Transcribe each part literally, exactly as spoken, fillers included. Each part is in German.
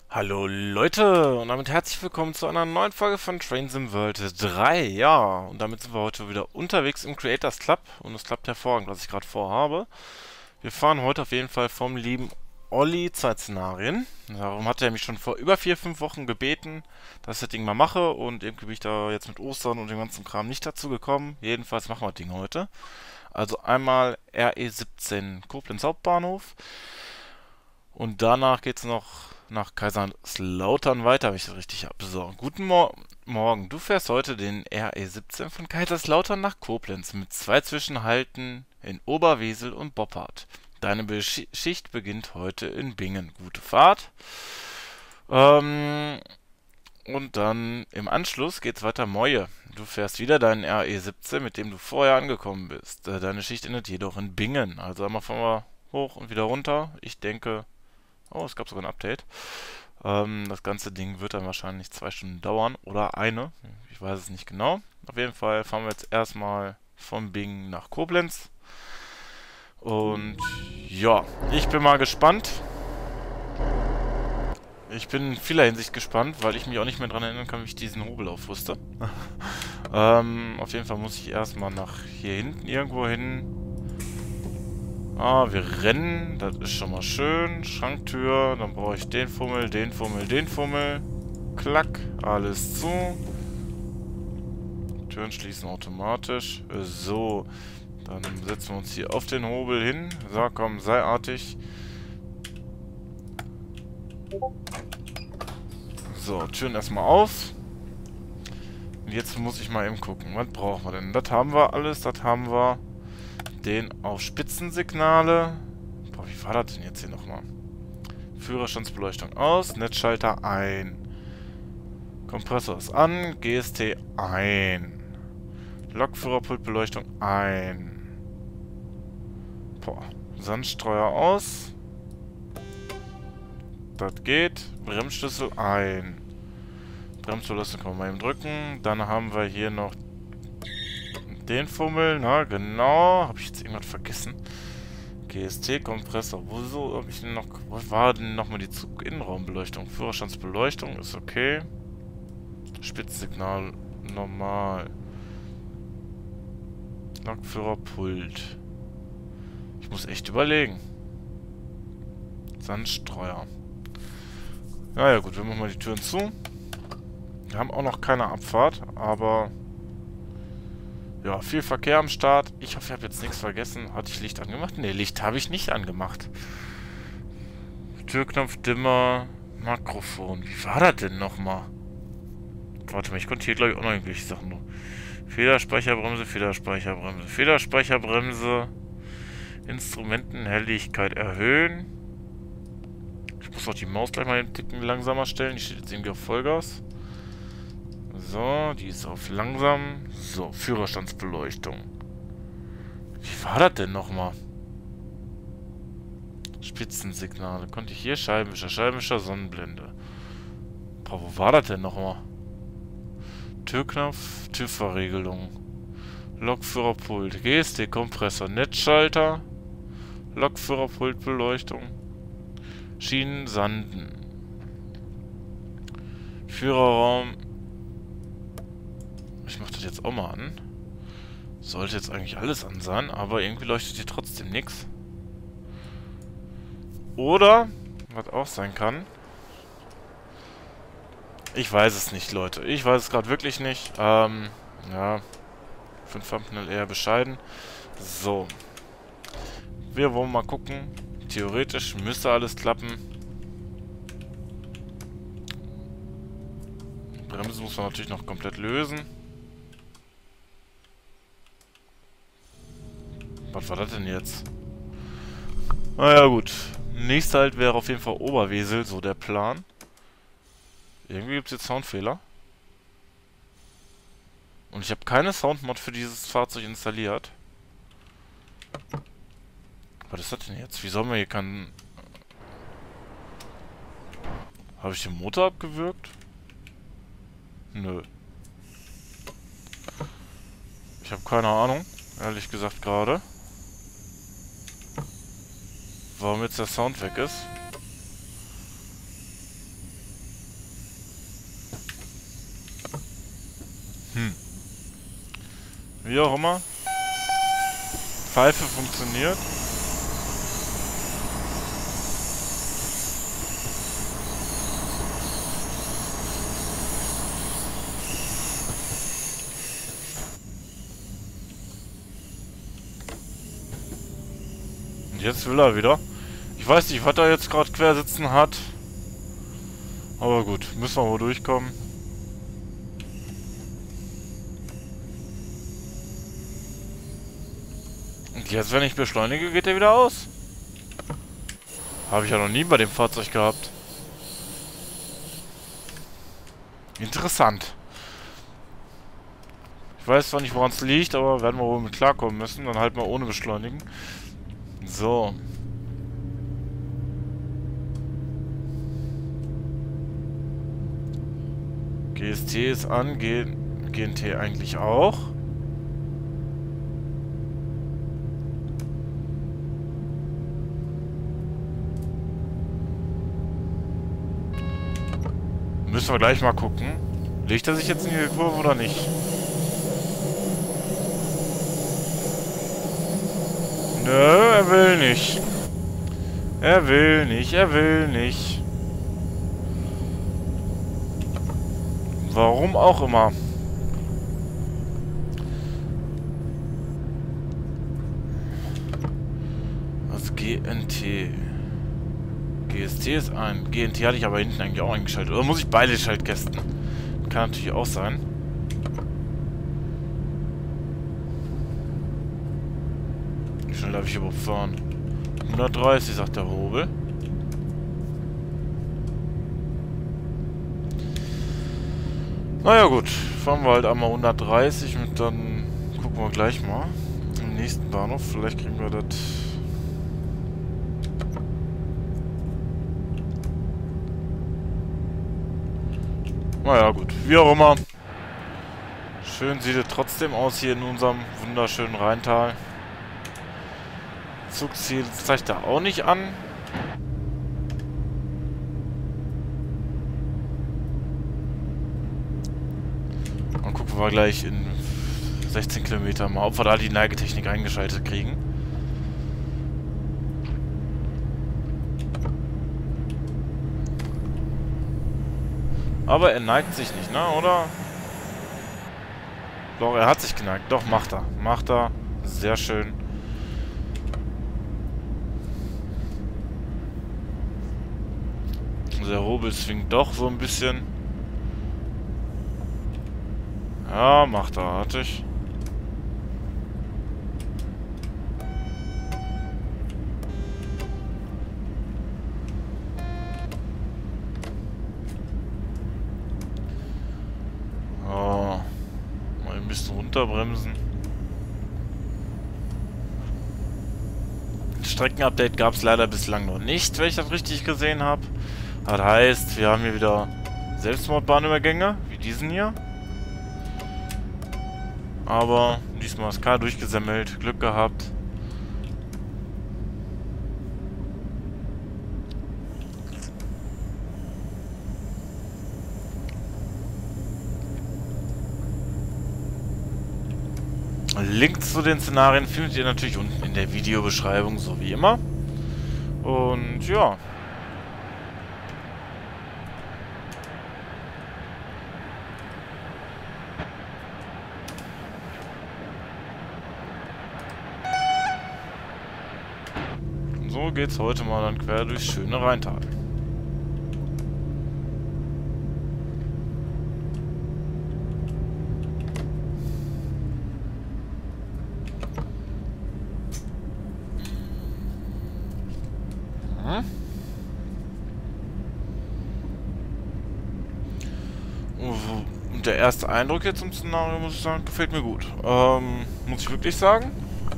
Hallo Leute und damit herzlich willkommen zu einer neuen Folge von Train Sim World drei. Ja, und damit sind wir heute wieder unterwegs im Creators Club und es klappt hervorragend, was ich gerade vorhabe. Wir fahren heute auf jeden Fall vom lieben Olli zwei Szenarien. Darum hat er mich schon vor über vier, fünf Wochen gebeten, dass ich das Ding mal mache und irgendwie bin ich da jetzt mit Ostern und dem ganzen Kram nicht dazu gekommen. Jedenfalls machen wir das Ding heute. Also einmal R E siebzehn Koblenz Hauptbahnhof. Und danach geht's noch nach Kaiserslautern weiter, wenn ich das richtig habe. So, guten Mor Morgen. Du fährst heute den R E siebzehn von Kaiserslautern nach Koblenz mit zwei Zwischenhalten in Oberwesel und Boppard. Deine Be Schicht beginnt heute in Bingen. Gute Fahrt. Ähm, und dann im Anschluss geht's weiter Moje. Du fährst wieder deinen R E siebzehn, mit dem du vorher angekommen bist. Äh, Deine Schicht endet jedoch in Bingen. Also einmal fahren wir hoch und wieder runter. Ich denke, oh, es gab sogar ein Update. Ähm, das ganze Ding wird dann wahrscheinlich zwei Stunden dauern oder eine. Ich weiß es nicht genau. Auf jeden Fall fahren wir jetzt erstmal von Bingen nach Koblenz. Und ja, ich bin mal gespannt. Ich bin in vieler Hinsicht gespannt, weil ich mich auch nicht mehr daran erinnern kann, wie ich diesen Hobel aufrüste. ähm, auf jeden Fall muss ich erstmal nach hier hinten irgendwo hin. Ah, wir rennen. Das ist schon mal schön. Schranktür. Dann brauche ich den Fummel, den Fummel, den Fummel. Klack. Alles zu. Türen schließen automatisch. So. Dann setzen wir uns hier auf den Hobel hin. So, komm, sei artig. So, Türen erstmal auf. Und jetzt muss ich mal eben gucken. Was brauchen wir denn? Das haben wir alles. Das haben wir. Den auf Spitzensignale. Boah, wie war das denn jetzt hier nochmal? Führerstandsbeleuchtung aus. Netzschalter ein. Kompressor ist an. G S T ein. Lokführerpultbeleuchtung ein. Boah. Sandstreuer aus. Das geht. Bremsschlüssel ein. Bremsverlassen können wir mal eben drücken. Dann haben wir hier noch den Fummel. Na, genau. Habe ich jetzt irgendwas vergessen? G S T-Kompressor. Wieso habe ich denn noch... Was war denn nochmal die Zuginnenraumbeleuchtung? Führerstandsbeleuchtung ist okay. Spitzensignal normal. Lokführerpult. Ich muss echt überlegen. Sandstreuer. Naja gut, wir machen mal die Türen zu. Wir haben auch noch keine Abfahrt, aber... Ja, viel Verkehr am Start. Ich hoffe, ich habe jetzt nichts vergessen. Hatte ich Licht angemacht? Ne, Licht habe ich nicht angemacht. Türknopf, Dimmer, Mikrofon. Wie war das denn nochmal? Warte mal, ich konnte hier, glaube ich, auch noch irgendwelche Sachen noch. Federspeicherbremse, Federspeicherbremse, Federspeicherbremse. Instrumentenhelligkeit erhöhen. Ich muss auch die Maus gleich mal einen Ticken langsamer stellen. Die steht jetzt irgendwie auf Vollgas. So, die ist auf langsam. So, Führerstandsbeleuchtung. Wie war das denn nochmal? Spitzensignale. Konnte ich hier? Scheibenwischer, Scheibenwischer, Sonnenblende. Boah, wo war das denn nochmal? Türknopf, TÜV-Verriegelung. Lokführerpult, G S T-Kompressor, Netzschalter. Lokführerpultbeleuchtung. Schienen, Sanden. Führerraum. Ich mach das jetzt auch mal an. Sollte jetzt eigentlich alles an sein, aber irgendwie leuchtet hier trotzdem nichts. Oder, was auch sein kann. Ich weiß es nicht, Leute. Ich weiß es gerade wirklich nicht. Ähm, ja. Für ein Thumbnail eher bescheiden. So. Wir wollen mal gucken. Theoretisch müsste alles klappen. Bremse muss man natürlich noch komplett lösen. Was war das denn jetzt? Naja, gut. Nächster Halt wäre auf jeden Fall Oberwesel, so der Plan. Irgendwie gibt es jetzt Soundfehler. Und ich habe keine Soundmod für dieses Fahrzeug installiert. Was ist das denn jetzt? Wie sollen wir hier keinen... Habe ich den Motor abgewürgt? Nö. Ich habe keine Ahnung, ehrlich gesagt gerade. Warum jetzt der Sound weg ist. Hm. Wie auch immer. Pfeife funktioniert. Und jetzt will er wieder. Ich weiß nicht, was er jetzt gerade quer sitzen hat. Aber gut, müssen wir wohl durchkommen. Und jetzt, wenn ich beschleunige, geht er wieder aus. Habe ich ja noch nie bei dem Fahrzeug gehabt. Interessant. Ich weiß zwar nicht, woran es liegt, aber werden wir wohl mit klarkommen müssen. Dann halt mal ohne beschleunigen. So. G S T ist an, G N T eigentlich auch. Müssen wir gleich mal gucken. Legt er sich jetzt in die Kurve oder nicht? Nö, er will nicht. Er will nicht, er will nicht. Warum auch immer. Also G N T. G S T ist ein. G N T hatte ich aber hinten eigentlich auch eingeschaltet. Oder muss ich beide Schaltkästen? Kann natürlich auch sein. Wie schnell darf ich überhaupt fahren? hundertdreißig, sagt der Hobel. Naja gut, fahren wir halt einmal hundertdreißig und dann gucken wir gleich mal im nächsten Bahnhof. Vielleicht kriegen wir das... Naja gut, wie auch immer. Schön sieht es trotzdem aus hier in unserem wunderschönen Rheintal. Zugziel zeigt er auch nicht an. Dann gucken wir gleich in sechzehn Kilometer mal, ob wir da die Neigetechnik eingeschaltet kriegen. Aber er neigt sich nicht, ne? Oder? Doch, er hat sich geneigt. Doch, macht er. Macht er. Sehr schön. Der Hobel swingt doch so ein bisschen. Ja, macht er artig. Oh, mal ein bisschen runterbremsen. Streckenupdate gab es leider bislang noch nicht, wenn ich das richtig gesehen habe. Das heißt, wir haben hier wieder Selbstmordbahnübergänge, wie diesen hier. Aber diesmal ist K durchgesammelt, Glück gehabt. Links zu den Szenarien findet ihr natürlich unten in der Videobeschreibung, so wie immer. Und ja. So geht's heute mal dann quer durchs schöne Rheintal. Und der erste Eindruck jetzt zum Szenario, muss ich sagen, gefällt mir gut. Ähm, muss ich wirklich sagen.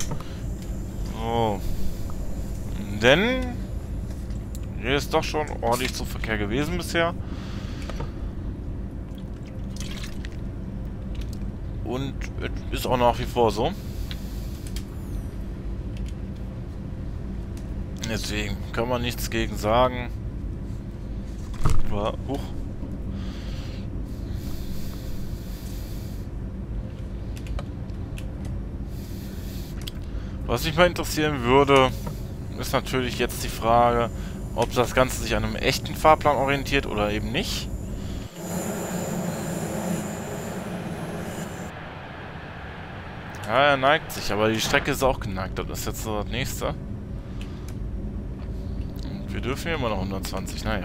So. Denn hier ist doch schon ordentlich Zugverkehr gewesen bisher. Und ist auch nach wie vor so. Deswegen kann man nichts gegen sagen. Aber, huch. Was mich mal interessieren würde, ist natürlich jetzt die Frage, ob das Ganze sich an einem echten Fahrplan orientiert oder eben nicht. Ja, er neigt sich, aber die Strecke ist auch geneigt. Das ist jetzt so das nächste. Und wir dürfen hier immer noch hundertzwanzig, naja.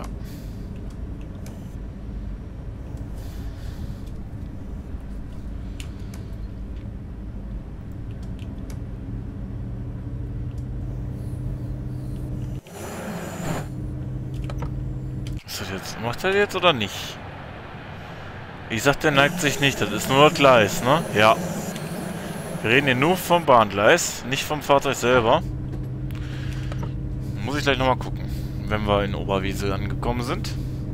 Ist das jetzt, macht er jetzt oder nicht? Ich sag, der neigt sich nicht, das ist nur das Gleis, ne? Ja. Wir reden hier nur vom Bahngleis, nicht vom Fahrzeug selber. Muss ich gleich nochmal gucken, wenn wir in Oberwiesel angekommen sind.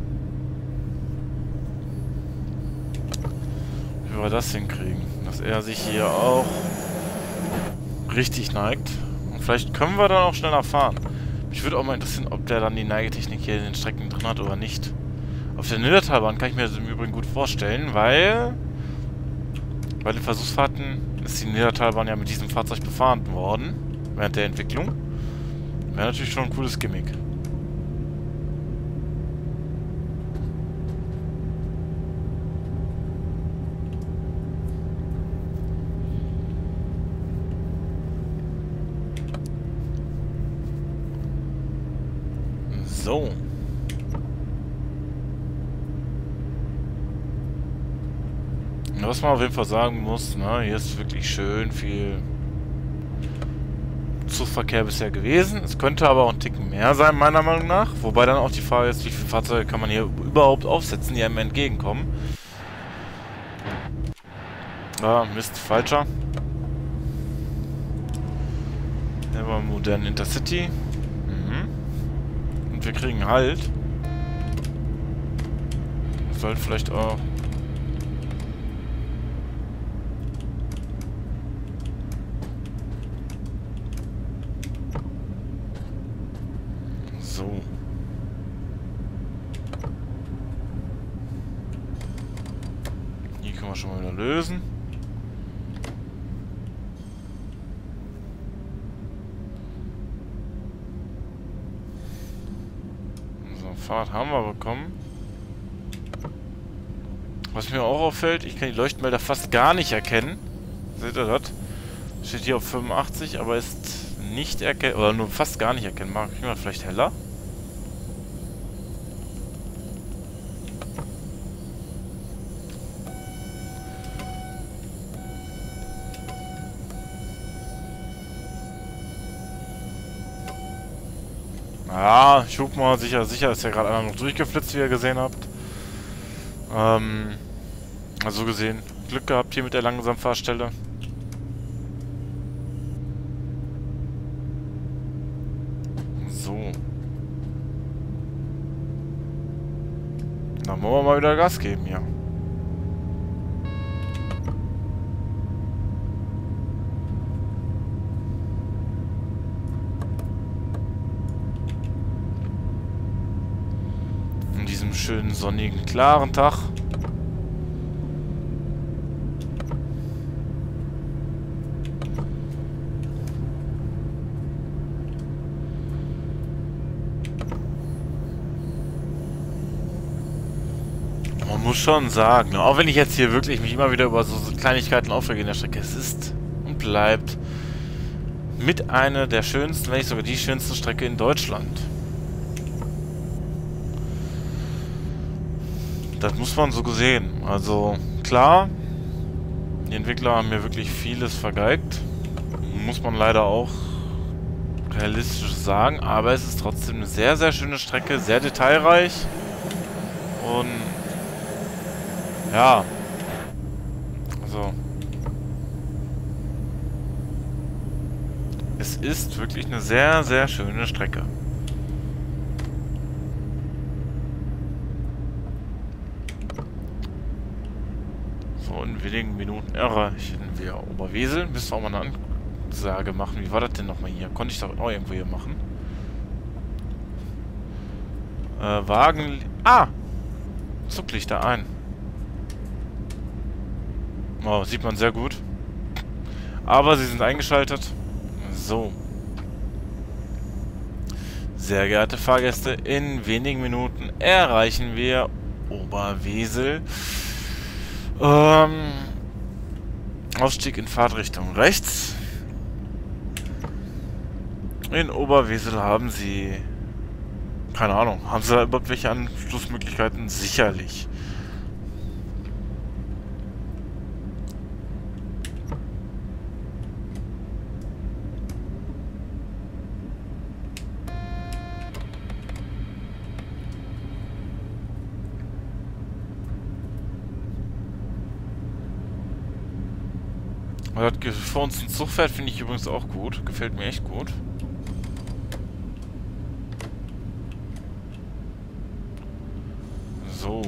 Wie wir das hinkriegen. Dass er sich hier auch richtig neigt. Und vielleicht können wir dann auch schneller fahren. Mich würde auch mal interessieren, ob der dann die Neigetechnik hier in den Strecken drin hat oder nicht. Auf der Nillertalbahn kann ich mir das im Übrigen gut vorstellen, weil bei den Versuchsfahrten ist die Nillertalbahn ja mit diesem Fahrzeug befahren worden, während der Entwicklung. Wäre natürlich schon ein cooles Gimmick. So. Was man auf jeden Fall sagen muss, ne, hier ist wirklich schön viel Zugverkehr bisher gewesen. Es könnte aber auch ein Ticken mehr sein, meiner Meinung nach. Wobei dann auch die Frage ist, wie viele Fahrzeuge kann man hier überhaupt aufsetzen, die einem entgegenkommen. Ah, Mist, falscher. Der war modernen Intercity. Mhm. Und wir kriegen halt. Das sollte vielleicht auch... So. Hier können wir schon mal wieder lösen. So, Fahrt haben wir bekommen. Was mir auch auffällt, ich kann die Leuchtmelder fast gar nicht erkennen. Seht ihr das? Steht hier auf fünfundachtzig, aber ist nicht erkennbar, oder nur fast gar nicht erkennbar. Kriegen wir vielleicht heller? Ja, ich guck mal, sicher, sicher ist ja gerade einer noch durchgeflitzt, wie ihr gesehen habt. Ähm, also gesehen, Glück gehabt hier mit der Langsamfahrstelle. So. Dann wollen wir mal wieder Gas geben hier. An diesem schönen sonnigen, klaren Tag. Man muss schon sagen, auch wenn ich jetzt hier wirklich mich immer wieder über so Kleinigkeiten aufrege in der Strecke, es ist und bleibt mit einer der schönsten, wenn nicht sogar die schönste Strecke in Deutschland. Das muss man so sehen. Also klar, die Entwickler haben mir wirklich vieles vergeigt. Muss man leider auch realistisch sagen. Aber es ist trotzdem eine sehr, sehr schöne Strecke. Sehr detailreich. Und ja. Also es ist wirklich eine sehr, sehr schöne Strecke. So, in wenigen Minuten erreichen wir Oberwesel. Müssen wir auch mal eine Ansage machen. Wie war das denn nochmal hier? Konnte ich doch auch irgendwo hier machen. Äh, Wagen... Ah! Zuglichter ein. Oh, sieht man sehr gut. Aber sie sind eingeschaltet. So. Sehr geehrte Fahrgäste, in wenigen Minuten erreichen wir Oberwesel. Ähm, Ausstieg in Fahrtrichtung rechts. In Oberwesel haben Sie... Keine Ahnung, haben Sie da überhaupt welche Anschlussmöglichkeiten? Sicherlich. Aber das vor uns ein Zug fährt, finde ich übrigens auch gut. Gefällt mir echt gut. So.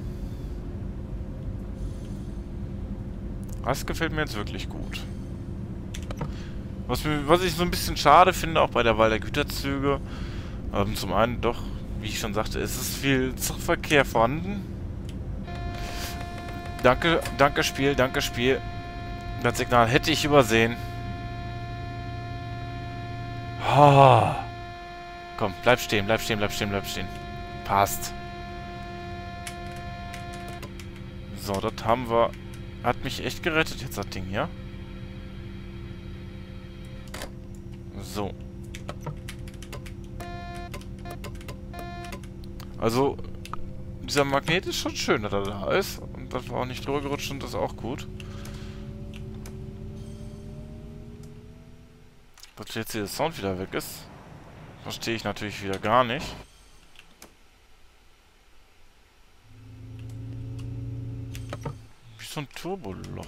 Das gefällt mir jetzt wirklich gut. Was, mir, was ich so ein bisschen schade finde, auch bei der Wahl der Güterzüge, ähm, zum einen doch, wie ich schon sagte, es ist viel Zugverkehr vorhanden. Danke, danke Spiel, danke Spiel. Das Signal hätte ich übersehen. Oh. Komm, bleib stehen, bleib stehen, bleib stehen, bleib stehen. Passt. So, das haben wir... Hat mich echt gerettet jetzt, das Ding hier. So. Also, dieser Magnet ist schon schön, dass er da ist. Und dass wir auch nicht drüber gerutscht sind, ist auch gut. Dass jetzt hier der Sound wieder weg ist, verstehe ich natürlich wieder gar nicht. Wie so ein Turboloch.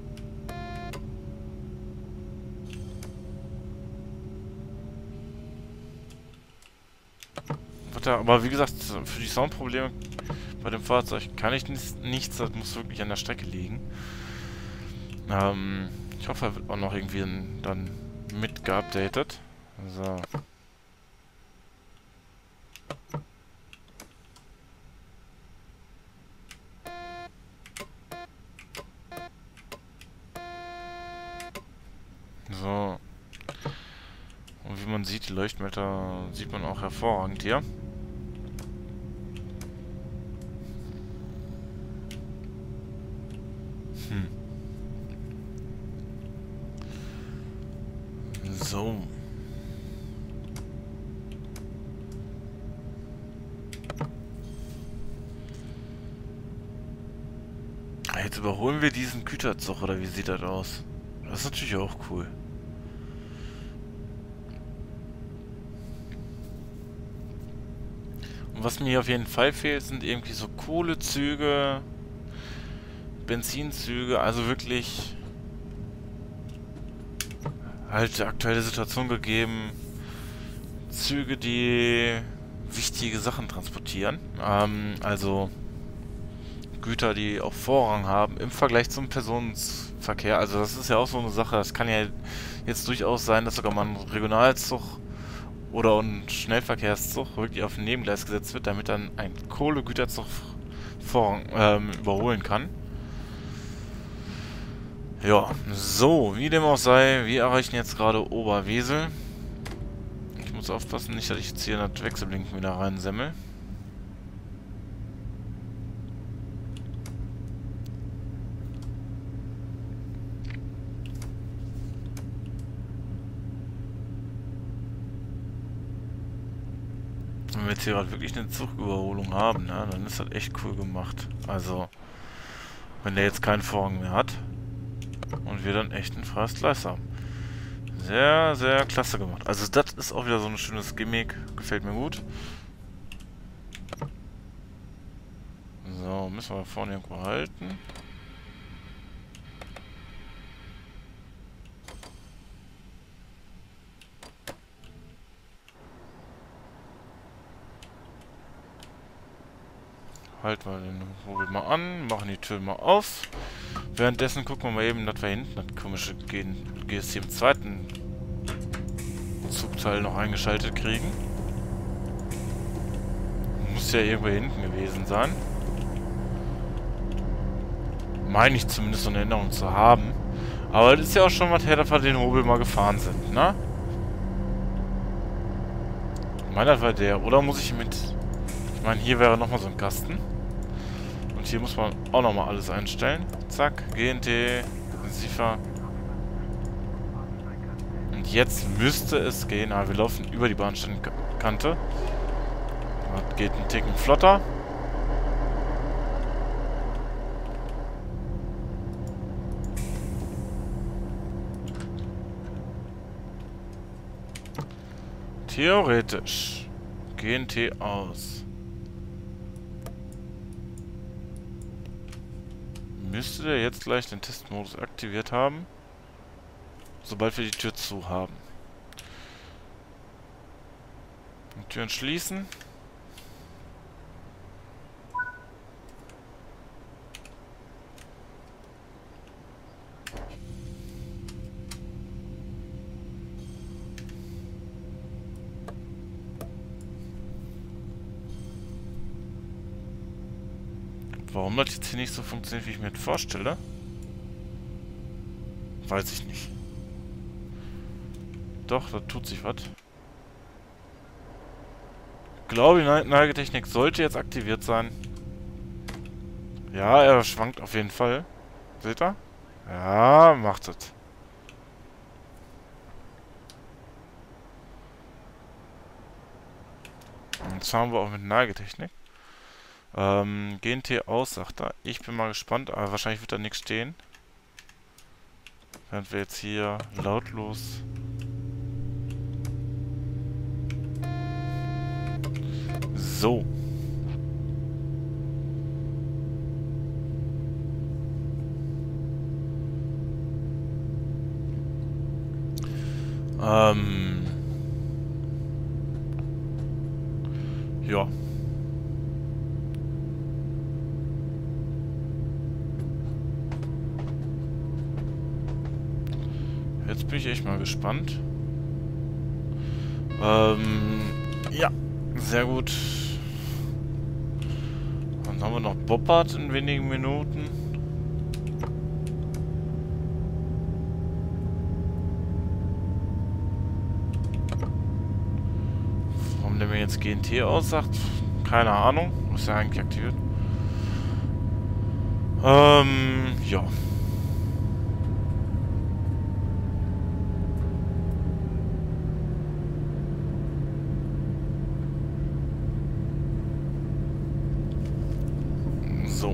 Aber wie gesagt, für die Soundprobleme bei dem Fahrzeug kann ich nichts, das muss wirklich an der Strecke liegen. Ähm, ich hoffe, er wird auch noch irgendwie dann mit geupdatet. So. So. Und wie man sieht, die Leuchtmelder sieht man auch hervorragend hier. Hm. So. Jetzt überholen wir diesen Güterzug, oder wie sieht das aus? Das ist natürlich auch cool. Und was mir hier auf jeden Fall fehlt, sind irgendwie so Kohlezüge, Benzinzüge, also wirklich halt die aktuelle Situation gegeben. Züge, die wichtige Sachen transportieren. Ähm, also Güter, die auch Vorrang haben im Vergleich zum Personenverkehr. Also das ist ja auch so eine Sache. Das kann ja jetzt durchaus sein, dass sogar mal ein Regionalzug oder ein Schnellverkehrszug wirklich auf ein Nebengleis gesetzt wird, damit dann ein Kohlegüterzug Vorrang ähm, überholen kann. Ja, so, wie dem auch sei, wir erreichen jetzt gerade Oberwesel. Ich muss aufpassen, nicht, dass ich jetzt hier in das Wechselblinken wieder reinsemmel. Wenn wir jetzt hier gerade wirklich eine Zugüberholung haben, ne, dann ist das echt cool gemacht. Also, wenn der jetzt keinen Vorrang mehr hat und wir dann echt ein freies Gleis haben. Sehr, sehr klasse gemacht. Also das ist auch wieder so ein schönes Gimmick. Gefällt mir gut. So, müssen wir vorne irgendwo halten. Halten wir den Hobel mal an, machen die Tür mal auf. Währenddessen gucken wir mal eben, dass wir hinten das komische G S C im zweiten Zugteil noch eingeschaltet kriegen. Muss ja irgendwo hinten gewesen sein. Meine ich zumindest so eine Erinnerung zu haben. Aber das ist ja auch schon was her, dass wir den Hobel mal gefahren sind, ne? Ich meine, das war der. Oder muss ich mit... Ich meine, hier wäre nochmal so ein Kasten. Und hier muss man auch nochmal alles einstellen. Zack, G N T, Sifa. Und jetzt müsste es gehen. Ah, wir laufen über die Bahnsteigkante. Das geht ein Ticken flotter. Theoretisch. G N T aus. Müsste der jetzt gleich den Testmodus aktiviert haben, sobald wir die Tür zu haben. Die Türen schließen. Warum das jetzt hier nicht so funktioniert, wie ich mir das vorstelle? Weiß ich nicht. Doch, da tut sich was. Ich glaube, die Neigetechnik sollte jetzt aktiviert sein. Ja, er schwankt auf jeden Fall. Seht ihr? Ja, macht es. Jetzt haben wir auch mit Neigetechnik. Ähm, G N T aus, sagt er. Ich bin mal gespannt, aber wahrscheinlich wird da nichts stehen. Während wir jetzt hier lautlos... So. Ähm... Ja. Jetzt bin ich echt mal gespannt. Ähm, ja, sehr gut. Dann haben wir noch Boppard in wenigen Minuten. Warum der mir jetzt G N T aussagt? Keine Ahnung. Ist ja eigentlich aktiviert. Ähm, ja. So.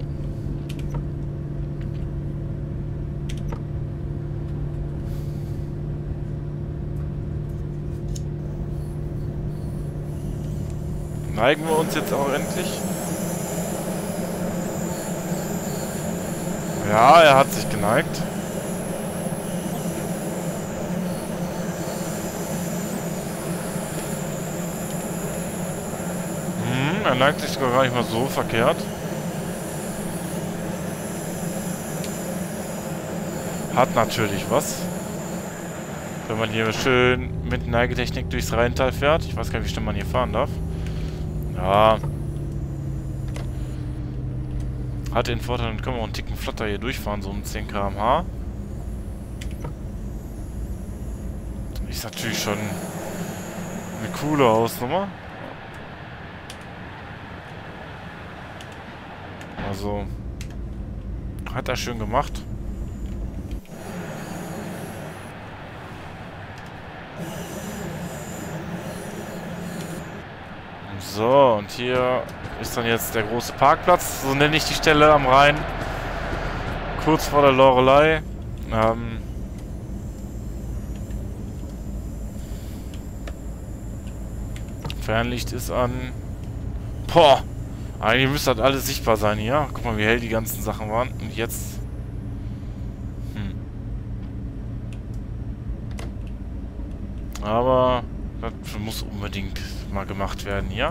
Neigen wir uns jetzt auch endlich? Ja, er hat sich geneigt. Hm, er neigt sich sogar gar nicht mal so verkehrt. Hat natürlich was. Wenn man hier schön mit Neigetechnik durchs Rheintal fährt. Ich weiß gar nicht, wie schnell man hier fahren darf. Ja. Hat den Vorteil, dann können wir auch einen Ticken flotter hier durchfahren, so um zehn Kilometer pro Stunde. Ist natürlich schon eine coole Hausnummer. Also, hat er schön gemacht. So, und hier ist dann jetzt der große Parkplatz, so nenne ich die Stelle am Rhein. Kurz vor der Loreley. Ähm Fernlicht ist an. Boah! Eigentlich müsste das alles sichtbar sein hier. Guck mal, wie hell die ganzen Sachen waren. Und jetzt... Hm. Aber... das muss unbedingt mal gemacht werden hier.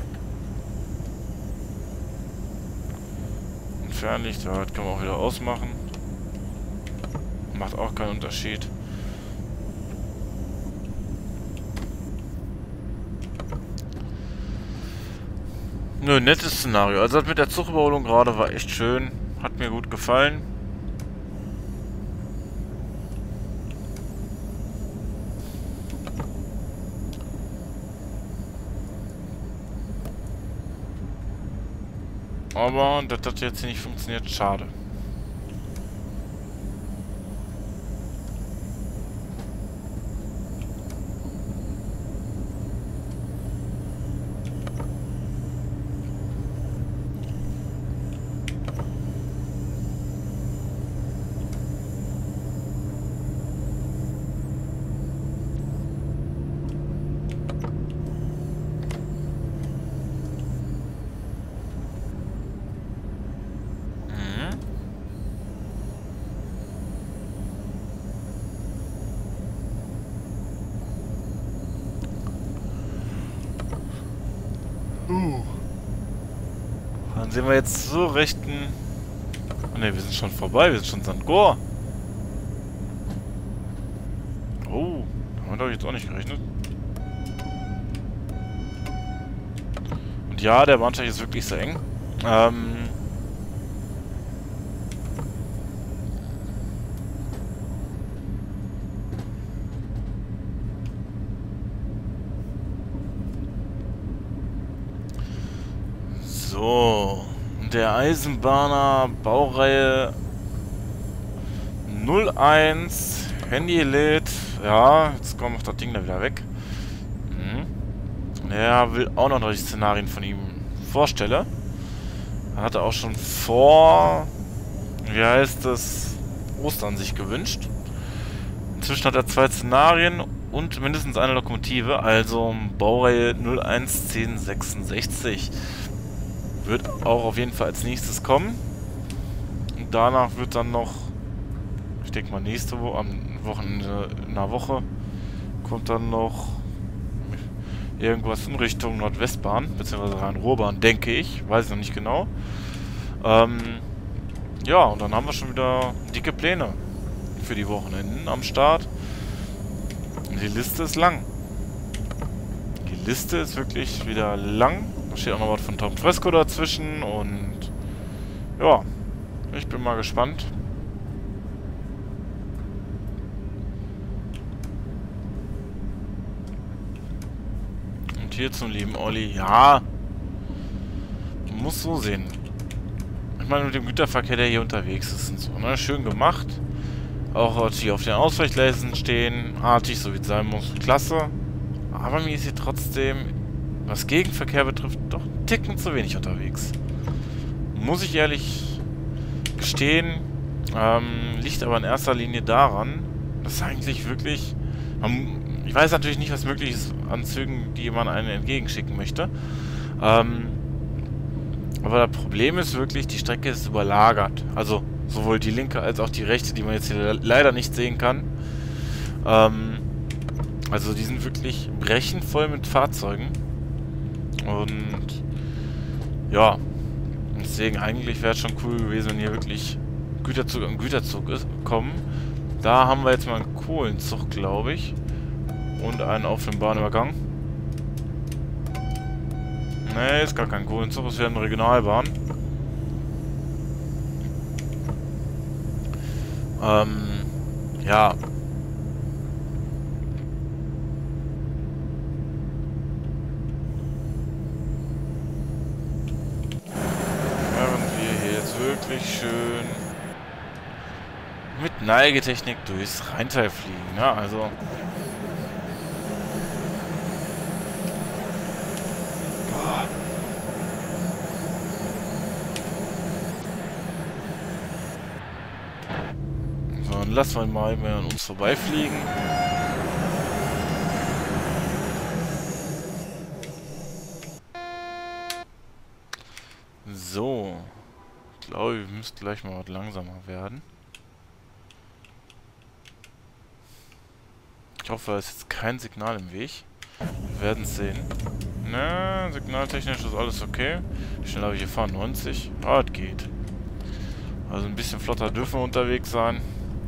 Und Fernlicht, ja, das kann man auch wieder ausmachen. Macht auch keinen Unterschied. Nö, nettes Szenario. Also das mit der Zugüberholung gerade war echt schön. Hat mir gut gefallen. Aber das hat jetzt hier nicht funktioniert. Schade. Uh. Dann sehen wir jetzt so rechten... Oh ne, wir sind schon vorbei, wir sind schon Sankt Goar. Oh, damit habe ich jetzt auch nicht gerechnet. Und ja, der Bahnsteig ist wirklich sehr eng. Ähm... So, der Eisenbahner Baureihe null eins, Handy Elite, ja, jetzt kommt noch das Ding da wieder weg. Mhm. Er will auch noch, dass ich Szenarien von ihm vorstelle. Er hatte auch schon vor, wie heißt das, Ostern sich gewünscht. Inzwischen hat er zwei Szenarien und mindestens eine Lokomotive, also Baureihe null eins zehn sechsundsechzig. Wird auch auf jeden Fall als nächstes kommen. Und danach wird dann noch, ich denke mal nächste Woche, am Wochenende in einer Woche, kommt dann noch irgendwas in Richtung Nordwestbahn, beziehungsweise Rhein-Ruhr-Bahn, denke ich. Weiß ich noch nicht genau. Ähm, ja, und dann haben wir schon wieder dicke Pläne für die Wochenenden am Start. Und die Liste ist lang. Die Liste ist wirklich wieder lang. Da steht auch noch was von Tom Fresco dazwischen und ja, ich bin mal gespannt. Und hier zum lieben Olli, ja, man muss so sehen. Ich meine, mit dem Güterverkehr, der hier unterwegs ist und so, ne, schön gemacht. Auch die auf den Ausweichleisten stehen, artig, so wie es sein muss, klasse. Aber mir ist hier trotzdem, was Gegenverkehr betrifft, doch ein Ticken zu wenig unterwegs. Muss ich ehrlich gestehen. Ähm, liegt aber in erster Linie daran, dass eigentlich wirklich... Man, ich weiß natürlich nicht, was möglich ist an Zügen, die man einen entgegenschicken möchte. Ähm, aber das Problem ist wirklich, die Strecke ist überlagert. Also sowohl die linke als auch die rechte, die man jetzt hier leider nicht sehen kann. Ähm, also die sind wirklich brechend voll mit Fahrzeugen. Und ja, deswegen eigentlich wäre es schon cool gewesen, wenn hier wirklich Güterzug an Güterzug ist, kommen. Da haben wir jetzt mal einen Kohlenzug, glaube ich. Und einen auf dem Bahnübergang. Ne, ist gar kein Kohlenzug, es wäre eine Regionalbahn. Ähm, ja. Wirklich schön mit Neigetechnik durchs Rheintal fliegen, ja, also boah. So, dann lassen wir mal an uns vorbeifliegen. So. Ich glaube, wir müssen gleich mal was langsamer werden. Ich hoffe, da ist jetzt kein Signal im Weg. Wir werden es sehen. Na, signaltechnisch ist alles okay. Wie schnell habe ich gefahren? neunzig? Ah, das geht. Also ein bisschen flotter dürfen wir unterwegs sein.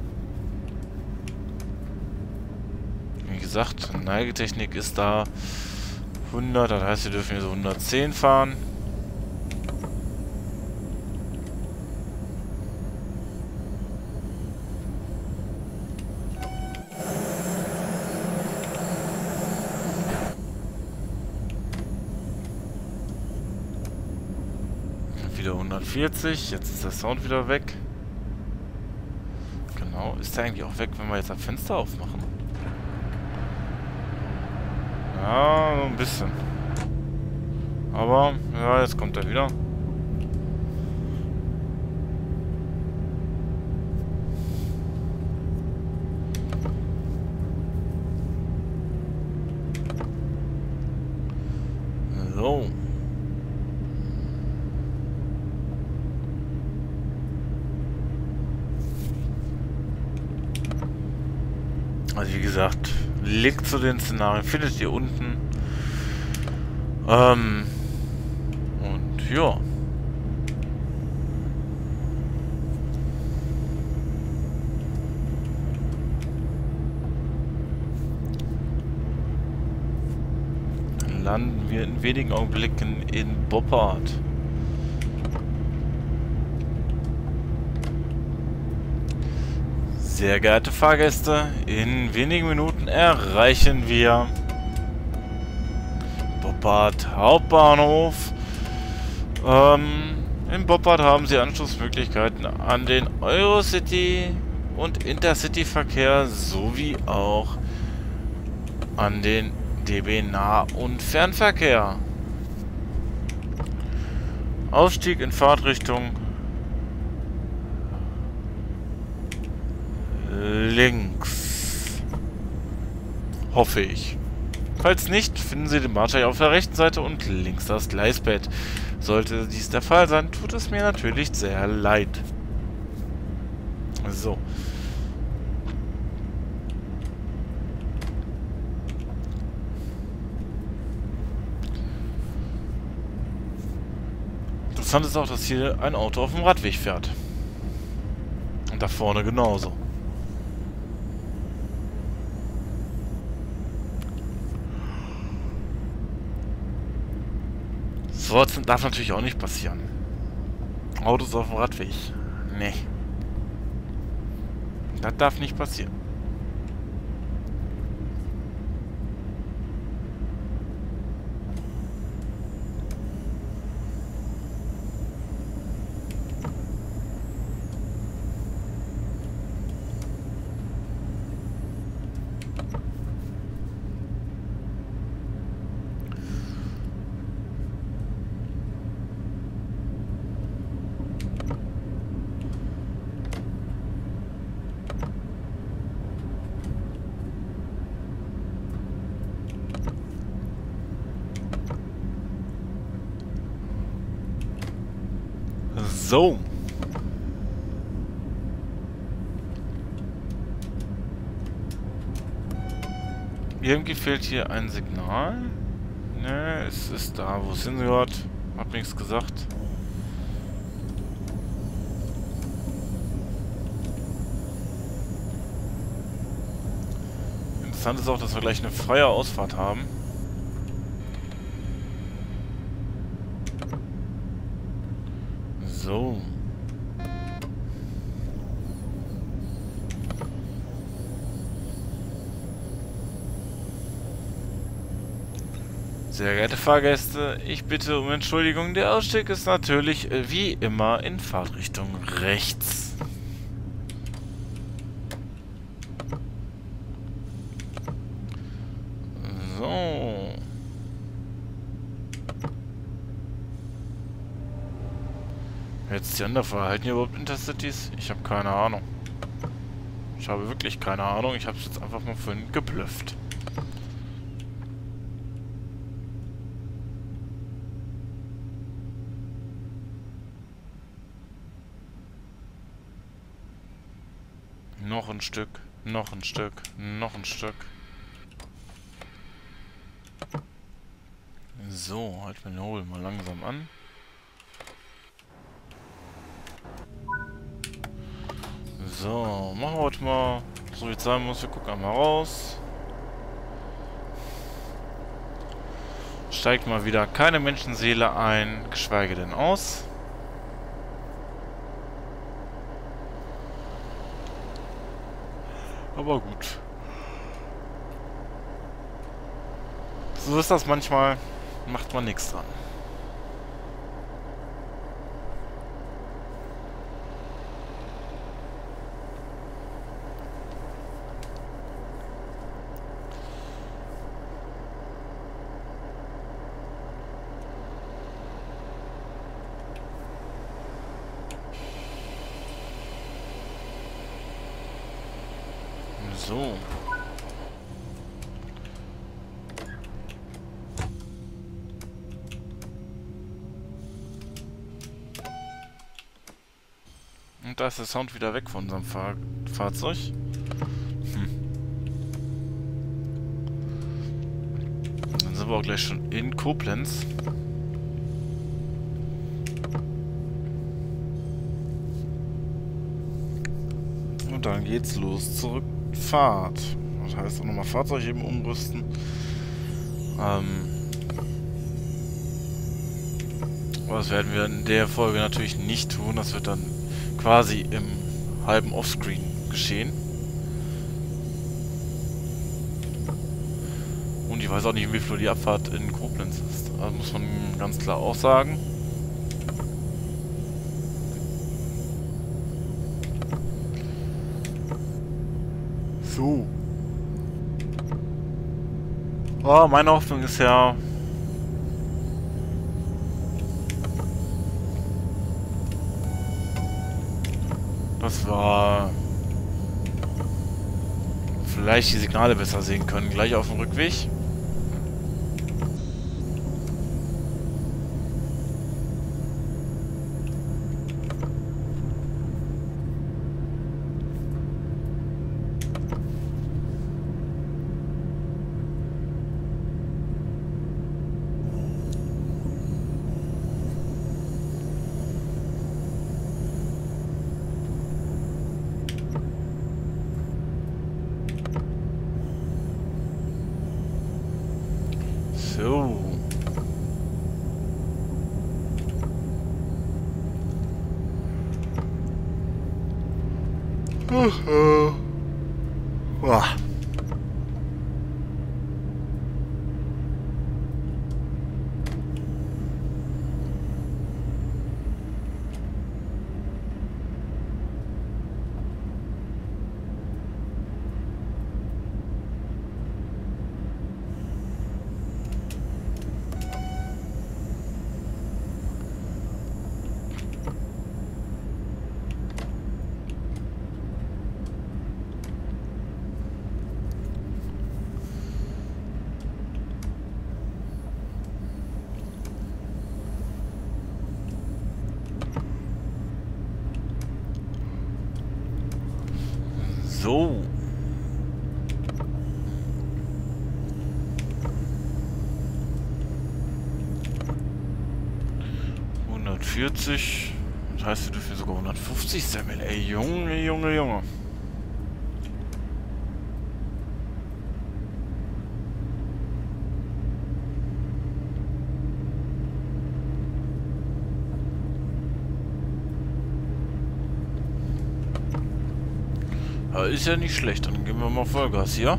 Wie gesagt, Neigetechnik ist da hundert, das heißt, wir dürfen hier so hundertzehn fahren. wieder hundertvierzig. Jetzt ist der Sound wieder weg. Genau. Ist der eigentlich auch weg, wenn wir jetzt das Fenster aufmachen? Ja, so ein bisschen. Aber, ja, jetzt kommt er wieder. So. Also wie gesagt, Link zu den Szenarien findet ihr unten. Ähm, und ja. Dann landen wir in wenigen Augenblicken in Boppard. Sehr geehrte Fahrgäste, in wenigen Minuten erreichen wir Boppard Hauptbahnhof. Ähm, in Boppard haben Sie Anschlussmöglichkeiten an den Eurocity und Intercity-Verkehr sowie auch an den D B Nah- und Fernverkehr. Ausstieg in Fahrtrichtung links. Hoffe ich. Falls nicht, finden Sie den Bahnsteig auf der rechten Seite und links das Gleisbett. Sollte dies der Fall sein, tut es mir natürlich sehr leid. So. Interessant ist auch, dass hier ein Auto auf dem Radweg fährt. Und da vorne genauso. So darf natürlich auch nicht passieren. Autos auf dem Radweg. Nee. Das darf nicht passieren. So. Irgendwie fehlt hier ein Signal. Ne, es ist da, wo es hingehört. Hab nichts gesagt. Interessant ist auch, dass wir gleich eine freie Ausfahrt haben. So. Sehr geehrte Fahrgäste, ich bitte um Entschuldigung. Der Ausstieg ist natürlich äh, wie immer in Fahrtrichtung rechts. So. Jetzt die anderen verhalten hier überhaupt Intercities? Ich habe keine Ahnung. Ich habe wirklich keine Ahnung. Ich habe es jetzt einfach mal vorhin geblufft. Noch ein Stück, noch ein Stück, noch ein Stück. So, halt mir den Hobel mal langsam an. So, machen wir heute mal, so wie es sein muss. Wir gucken einmal raus. Steigt mal wieder keine Menschenseele ein, geschweige denn aus. Aber gut. So ist das manchmal. Macht man nichts dran. So. Und da ist der Sound wieder weg von unserem Fahr Fahrzeug. Hm. Dann sind wir auch gleich schon in Koblenz. Und dann geht's los. Zurück Fahrt. Das heißt auch nochmal Fahrzeug eben umrüsten. Ähm. Aber das werden wir in der Folge natürlich nicht tun. Das wird dann quasi im halben Offscreen geschehen. Und ich weiß auch nicht, wie viel die Abfahrt in Koblenz ist. Das muss man ganz klar auch sagen. So. Oh, meine Hoffnung ist ja... dass wir vielleicht die Signale besser sehen können, gleich auf dem Rückweg. So. Uh-huh. Wow. So. hundertvierzig. Das heißt, wir dürfen sogar hundertfünfzig sammeln. Ey, Junge, Junge, Junge. Aber ist ja nicht schlecht, dann geben wir mal Vollgas hier.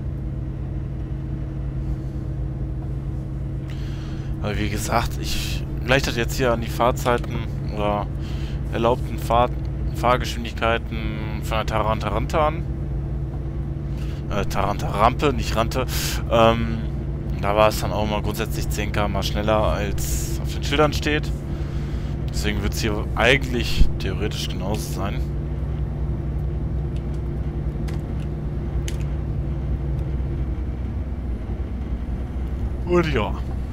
Aber wie gesagt, ich gleiche das jetzt hier an die Fahrzeiten oder erlaubten Fahr Fahrgeschwindigkeiten von der Tarantarante an. Äh, Tarantarampe, nicht Rante. Ähm, da war es dann auch mal grundsätzlich zehn Kilometer pro Stunde schneller als auf den Schildern steht. Deswegen wird es hier eigentlich theoretisch genauso sein. Und ja.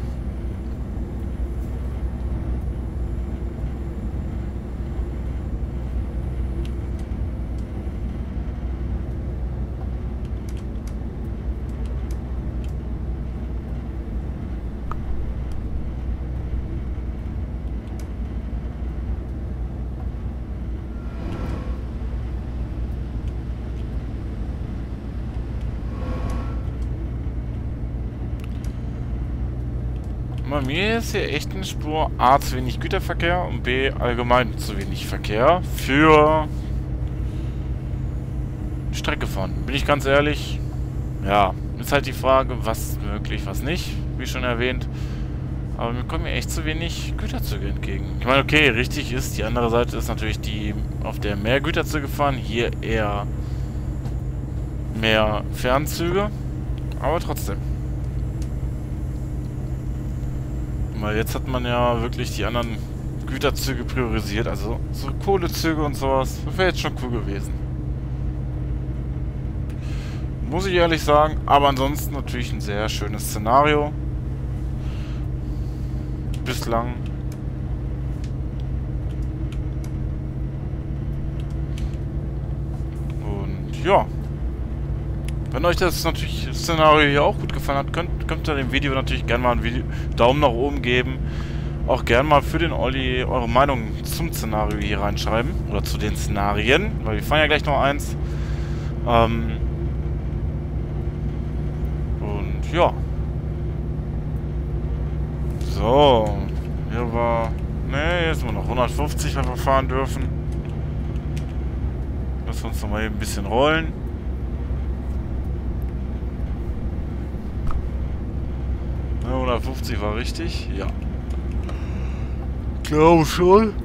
Bei mir ist hier echt eine Spur A, zu wenig Güterverkehr und B, allgemein zu wenig Verkehr für Strecke fahren. Bin ich ganz ehrlich, ja, ist halt die Frage, was ist möglich, was nicht, wie schon erwähnt. Aber mir kommen mir echt zu wenig Güterzüge entgegen. Ich meine, okay, richtig ist, die andere Seite ist natürlich die, auf der mehr Güterzüge fahren, hier eher mehr Fernzüge, aber trotzdem. Weil jetzt hat man ja wirklich die anderen Güterzüge priorisiert, also so Kohlezüge und sowas. Das wäre jetzt schon cool gewesen. Muss ich ehrlich sagen. Aber ansonsten natürlich ein sehr schönes Szenario. Bislang. Und ja. Wenn euch das natürlich das Szenario hier auch gut gefallen hat, könnt, könnt ihr dem Video natürlich gerne mal einen Video, Daumen nach oben geben. Auch gerne mal für den Olli eure Meinung zum Szenario hier reinschreiben. Oder zu den Szenarien, weil wir fahren ja gleich noch eins. Ähm Und ja. So. Hier war... Ne, jetzt sind wir noch hundertfünfzig, wenn wir fahren dürfen. Lass uns noch mal eben ein bisschen rollen. Ja, hundertfünfzig war richtig, ja. Glaube schon.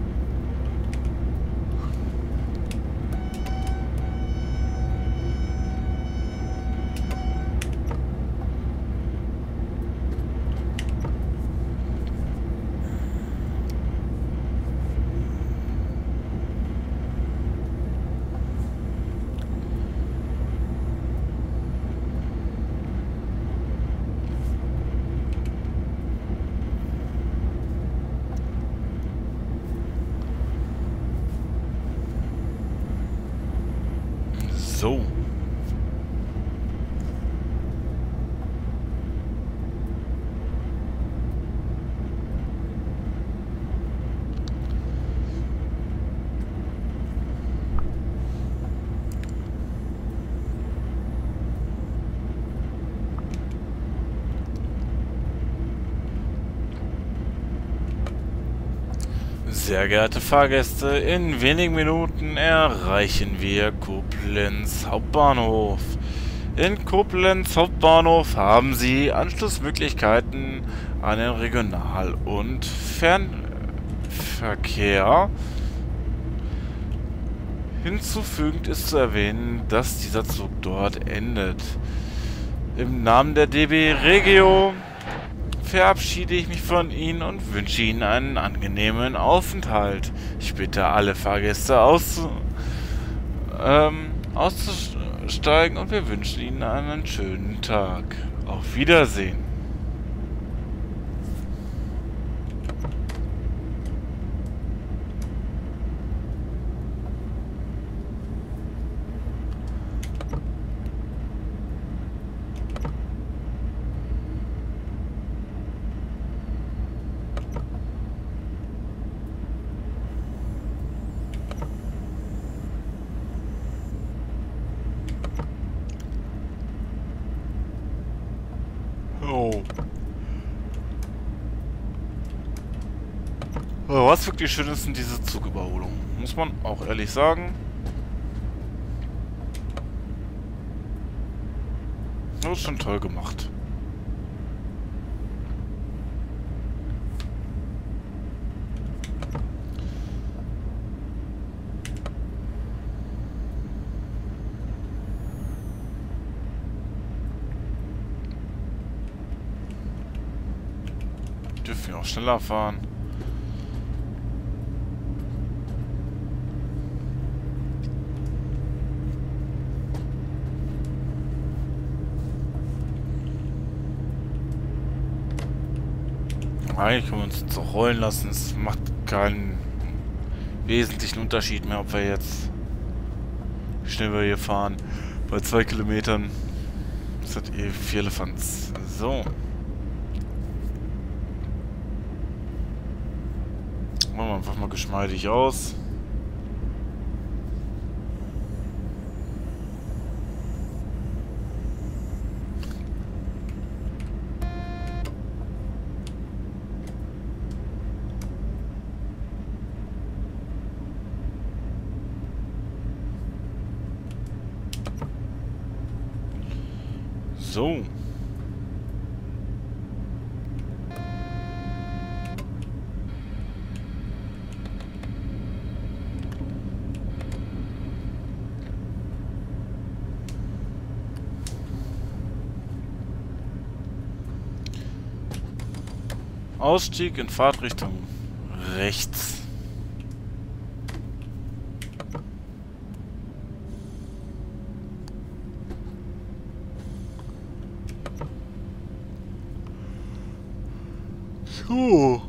So. Sehr geehrte Fahrgäste, in wenigen Minuten erreichen wir Koblenz Hauptbahnhof. In Koblenz Hauptbahnhof haben Sie Anschlussmöglichkeiten an den Regional- und Fernverkehr. Hinzufügend ist zu erwähnen, dass dieser Zug dort endet. Im Namen der D B Regio verabschiede ich mich von Ihnen und wünsche Ihnen einen angenehmen Aufenthalt. Ich bitte alle Fahrgäste auszu ähm, auszusteigen und wir wünschen Ihnen einen schönen Tag. Auf Wiedersehen. Oh. Was wirklich schön ist, sind diese Zugüberholungen. Muss man auch ehrlich sagen. Das ist schon toll gemacht. Dürfen wir auch schneller fahren. Eigentlich können wir uns jetzt auch rollen lassen. Es macht keinen wesentlichen Unterschied mehr, ob wir jetzt wie schnell wir hier fahren. Bei zwei Kilometern ist das eh vier Elefants. So. Machen wir einfach mal geschmeidig aus. So. Ausstieg in Fahrtrichtung rechts. So.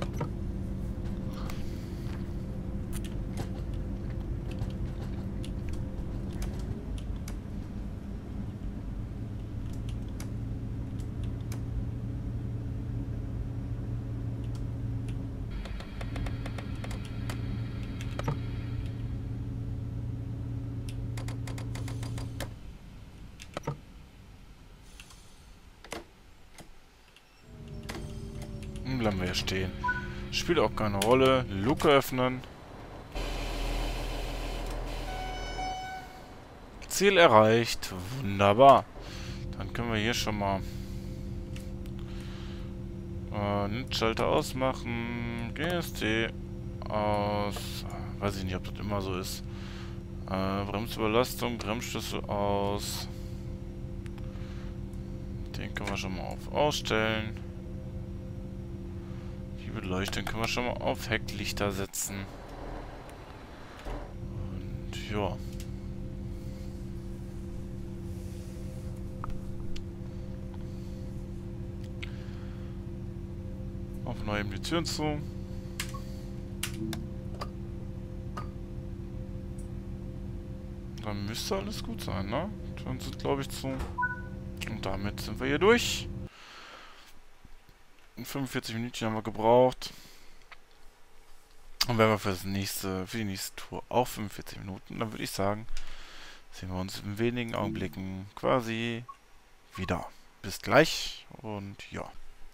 Bleiben wir hier stehen. Spielt auch keine Rolle. Luke öffnen. Ziel erreicht. Wunderbar. Dann können wir hier schon mal äh, Netzschalter ausmachen. G S T aus. Weiß ich nicht, ob das immer so ist. Äh, Bremsüberlastung, Bremsschlüssel aus. Den können wir schon mal auf Ausstellen. Beleuchtung können wir schon mal auf Hecklichter setzen. Und ja. Auf neu eben die Türen zu. Dann müsste alles gut sein, ne? Türen sind, glaube ich, zu. Und damit sind wir hier durch. fünfundvierzig Minuten haben wir gebraucht. Und wenn wir für das nächste, für die nächste Tour auch fünfundvierzig Minuten, dann würde ich sagen, sehen wir uns in wenigen Augenblicken quasi wieder. Bis gleich und ja.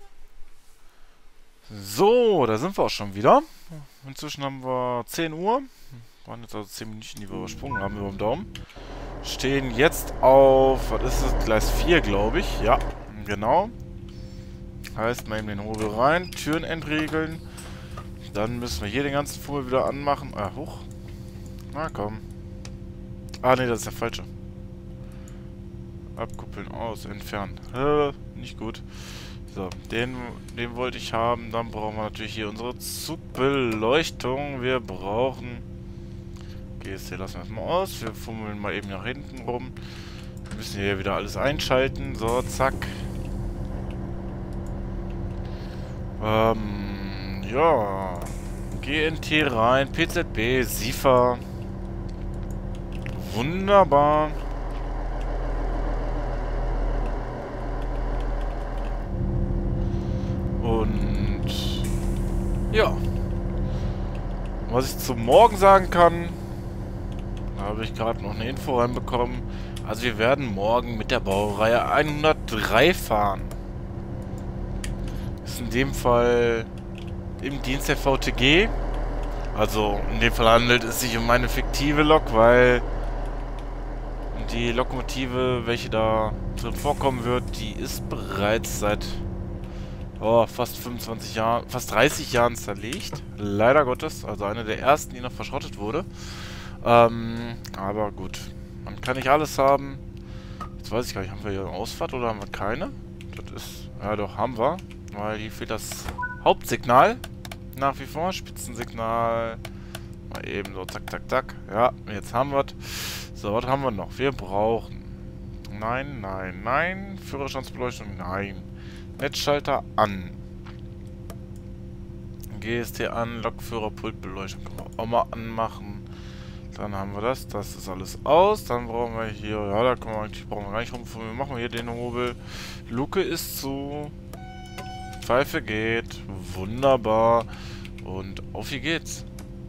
So, da sind wir auch schon wieder. Inzwischen haben wir zehn Uhr. Waren jetzt also zehn Minuten, die wir übersprungen haben über dem Daumen. Stehen jetzt auf, was ist das? Gleis vier, glaube ich. Ja, genau. Heißt, mal eben den Hobel rein, Türen entriegeln. Dann müssen wir hier den ganzen Fummel wieder anmachen. Ah, hoch. Na komm. Ah, ne, das ist der falsche. Abkuppeln, aus, entfernen. Äh, nicht gut. So, den, den wollte ich haben. Dann brauchen wir natürlich hier unsere Zugbeleuchtung. Wir brauchen... G S T lassen wir erstmal aus. Wir fummeln mal eben nach hinten rum. Wir müssen hier wieder alles einschalten. So, zack. Ähm, ja. G N T rein, P Z B, SIFA. Wunderbar. Und ja. Was ich zum Morgen sagen kann, da habe ich gerade noch eine Info reinbekommen. Also wir werden morgen mit der Baureihe hundertdrei fahren. In dem Fall im Dienst der V T G. Also in dem Fall handelt es sich um eine fiktive Lok, weil die Lokomotive, welche da drin vorkommen wird, die ist bereits seit oh, fast fünfundzwanzig Jahren, fast dreißig Jahren zerlegt. Leider Gottes, also eine der ersten, die noch verschrottet wurde. Ähm, aber gut, man kann nicht alles haben. Jetzt weiß ich gar nicht, haben wir hier eine Ausfahrt oder haben wir keine? Das ist, ja doch, haben wir. Weil hier fehlt das Hauptsignal. Nach wie vor. Spitzensignal. Mal eben so, zack, zack, zack. Ja, jetzt haben wir es. So, was haben wir noch? Wir brauchen... Nein, nein, nein. Führerstandsbeleuchtung, nein. Netzschalter an. G S T an. Lokführer, Pultbeleuchtung können wir auch mal anmachen. Dann haben wir das. Das ist alles aus. Dann brauchen wir hier... Ja, da können wir eigentlich... Brauchen wir gar nicht rumfummeln. Wir machen hier den Hobel. Luke ist zu... Pfeife geht. Wunderbar. Und auf hier geht's.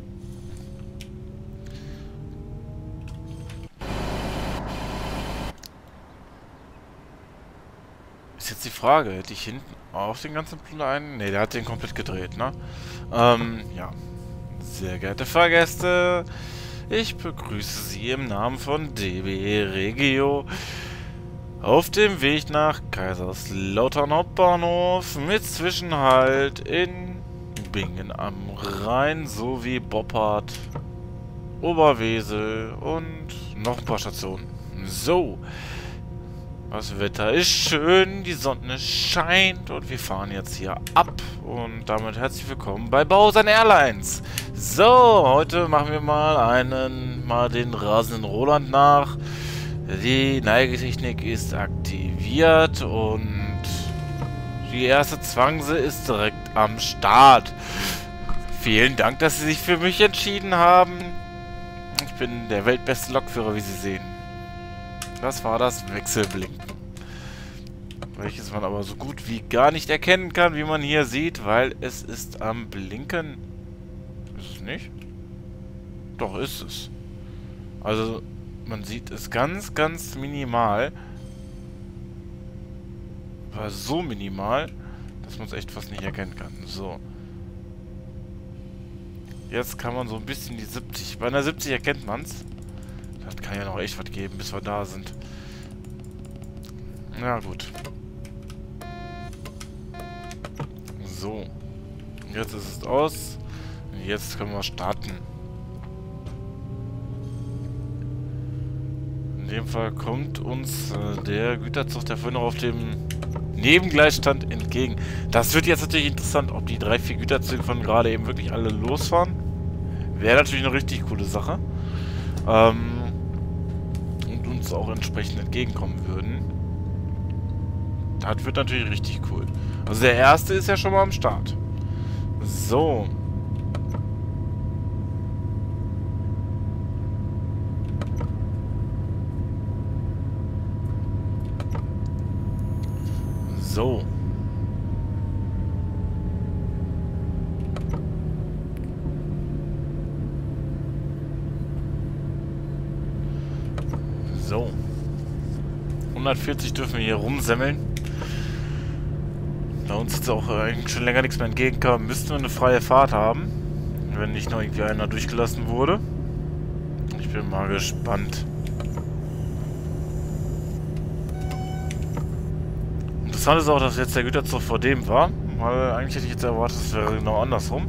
Ist jetzt die Frage, hätte ich hinten auch den ganzen Plunder ein? Ne, der hat den komplett gedreht, ne? Ähm, ja. Sehr geehrte Fahrgäste, ich begrüße Sie im Namen von D B Regio auf dem Weg nach Kaiserslautern Hauptbahnhof mit Zwischenhalt in Bingen am Rhein sowie Boppard, Oberwesel und noch ein paar Stationen. So, das Wetter ist schön, die Sonne scheint und wir fahren jetzt hier ab. Und damit herzlich willkommen bei Bausan Airlines. So, heute machen wir mal einen, mal den rasenden Roland nach. Die Neigetechnik ist aktiviert und die erste Zwangse ist direkt am Start. Vielen Dank, dass Sie sich für mich entschieden haben. Ich bin der weltbeste Lokführer, wie Sie sehen. Das war das Wechselblinken. Welches man aber so gut wie gar nicht erkennen kann, wie man hier sieht, weil es ist am Blinken. Ist es nicht? Doch, ist es. Also, man sieht es ganz, ganz minimal. War so minimal, dass man es echt fast nicht erkennen kann. So. Jetzt kann man so ein bisschen die siebzig. Bei einer siebzig erkennt man es. Das kann ja noch echt was geben, bis wir da sind. Na gut. So. Jetzt ist es aus. Jetzt können wir starten. In dem Fall kommt uns äh, der Güterzug, der vorhin noch auf dem Nebengleisstand entgegen. Das wird jetzt natürlich interessant, ob die drei, vier Güterzüge von gerade eben wirklich alle losfahren. Wäre natürlich eine richtig coole Sache. Ähm, und uns auch entsprechend entgegenkommen würden. Das wird natürlich richtig cool. Also der erste ist ja schon mal am Start. So. So. So. hundertvierzig dürfen wir hier rumsemmeln. Da uns jetzt auch eigentlich schon länger nichts mehr entgegenkam, müssten wir eine freie Fahrt haben. Wenn nicht noch irgendwie einer durchgelassen wurde. Ich bin mal gespannt. Interessant ist auch, dass jetzt der Güterzug vor dem war. Weil eigentlich hätte ich jetzt erwartet, es wäre genau andersrum.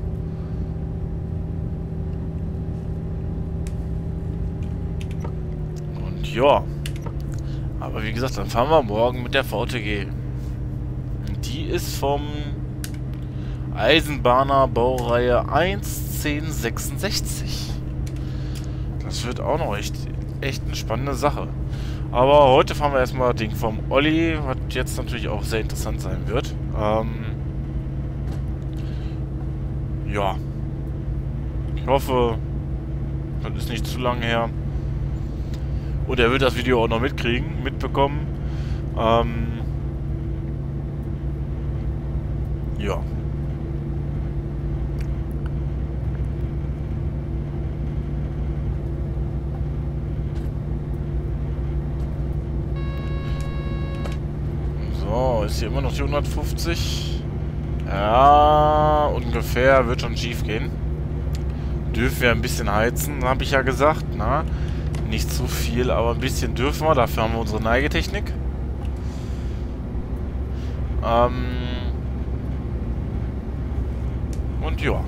Und ja. Aber wie gesagt, dann fahren wir morgen mit der V T G. Die ist vom Eisenbahner Baureihe eins zehn sechsundsechzig. Das wird auch noch echt, echt eine spannende Sache. Aber heute fahren wir erstmal Ding vom Olli, was jetzt natürlich auch sehr interessant sein wird. Ähm, ja. Ich hoffe, das ist nicht zu lange her. Und er wird das Video auch noch mitkriegen, mitbekommen. Ähm, ja. So, ist hier immer noch die hundertfünfzig. Ja, ungefähr. Wird schon schief gehen. Dürfen wir ein bisschen heizen, habe ich ja gesagt. Na, nicht zu viel, aber ein bisschen dürfen wir. Dafür haben wir unsere Neigetechnik. Ähm... Und ja.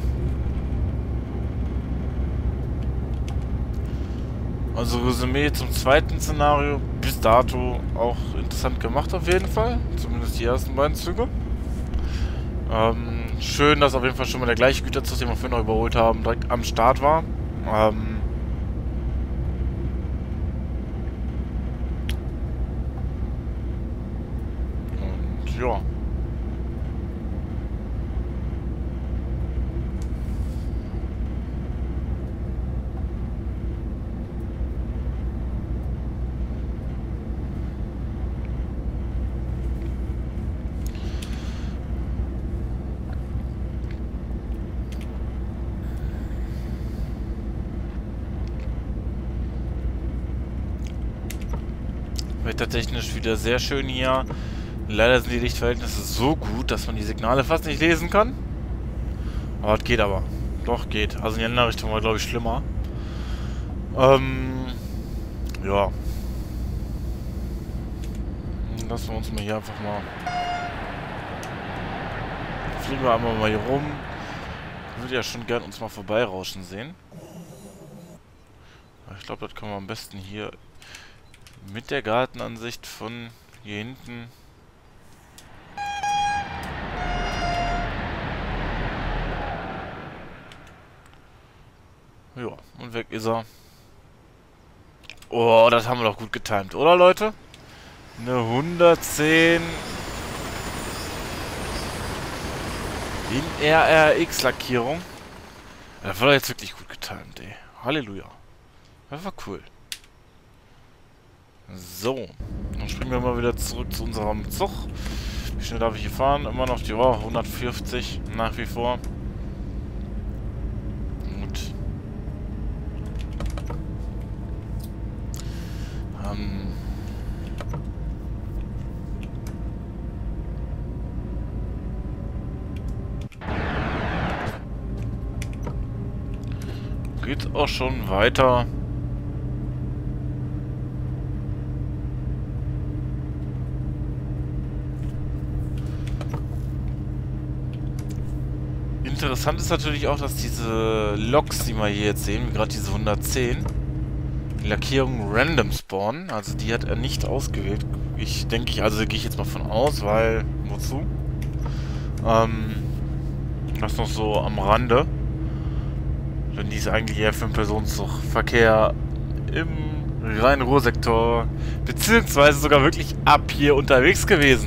Also Resümee zum zweiten Szenario. Bis dato auch interessant gemacht auf jeden Fall. Zumindest die ersten beiden Züge. Ähm, schön, dass auf jeden Fall schon mal der gleiche Güterzug, den wir vorhin noch überholt haben, direkt am Start war. Ähm, und ja. Wettertechnisch wieder sehr schön hier. Leider sind die Lichtverhältnisse so gut, dass man die Signale fast nicht lesen kann. Aber es geht aber. Doch, geht. Also in die andere Richtung war, glaube ich, schlimmer. Ähm, ja. Lassen wir uns mal hier einfach mal... Fliegen wir einmal mal hier rum. Ich würde ja schon gern uns mal vorbeirauschen sehen. Ich glaube, das können wir am besten hier... mit der Gartenansicht von hier hinten. Ja, und weg ist er. Oh, das haben wir doch gut getimt, oder Leute? Eine hundertzehn. In R R X-Lackierung. Ja, das war doch jetzt wirklich gut getimt, ey. Halleluja. Das war cool. So. Dann springen wir mal wieder zurück zu unserem Zug. Wie schnell darf ich hier fahren? Immer noch die oh, hundertfünfzig nach wie vor. Gut. Ähm... Geht auch schon weiter. Interessant ist natürlich auch, dass diese Loks, die wir hier jetzt sehen, wie gerade diese hundertzehn, die Lackierung Random spawnen. Also die hat er nicht ausgewählt. Ich denke, ich, also gehe ich jetzt mal von aus, weil, wozu? Ähm, das noch so am Rande. Denn die ist eigentlich eher für den Personenzugverkehr im Rhein-Ruhr-Sektor, beziehungsweise sogar wirklich ab hier unterwegs gewesen.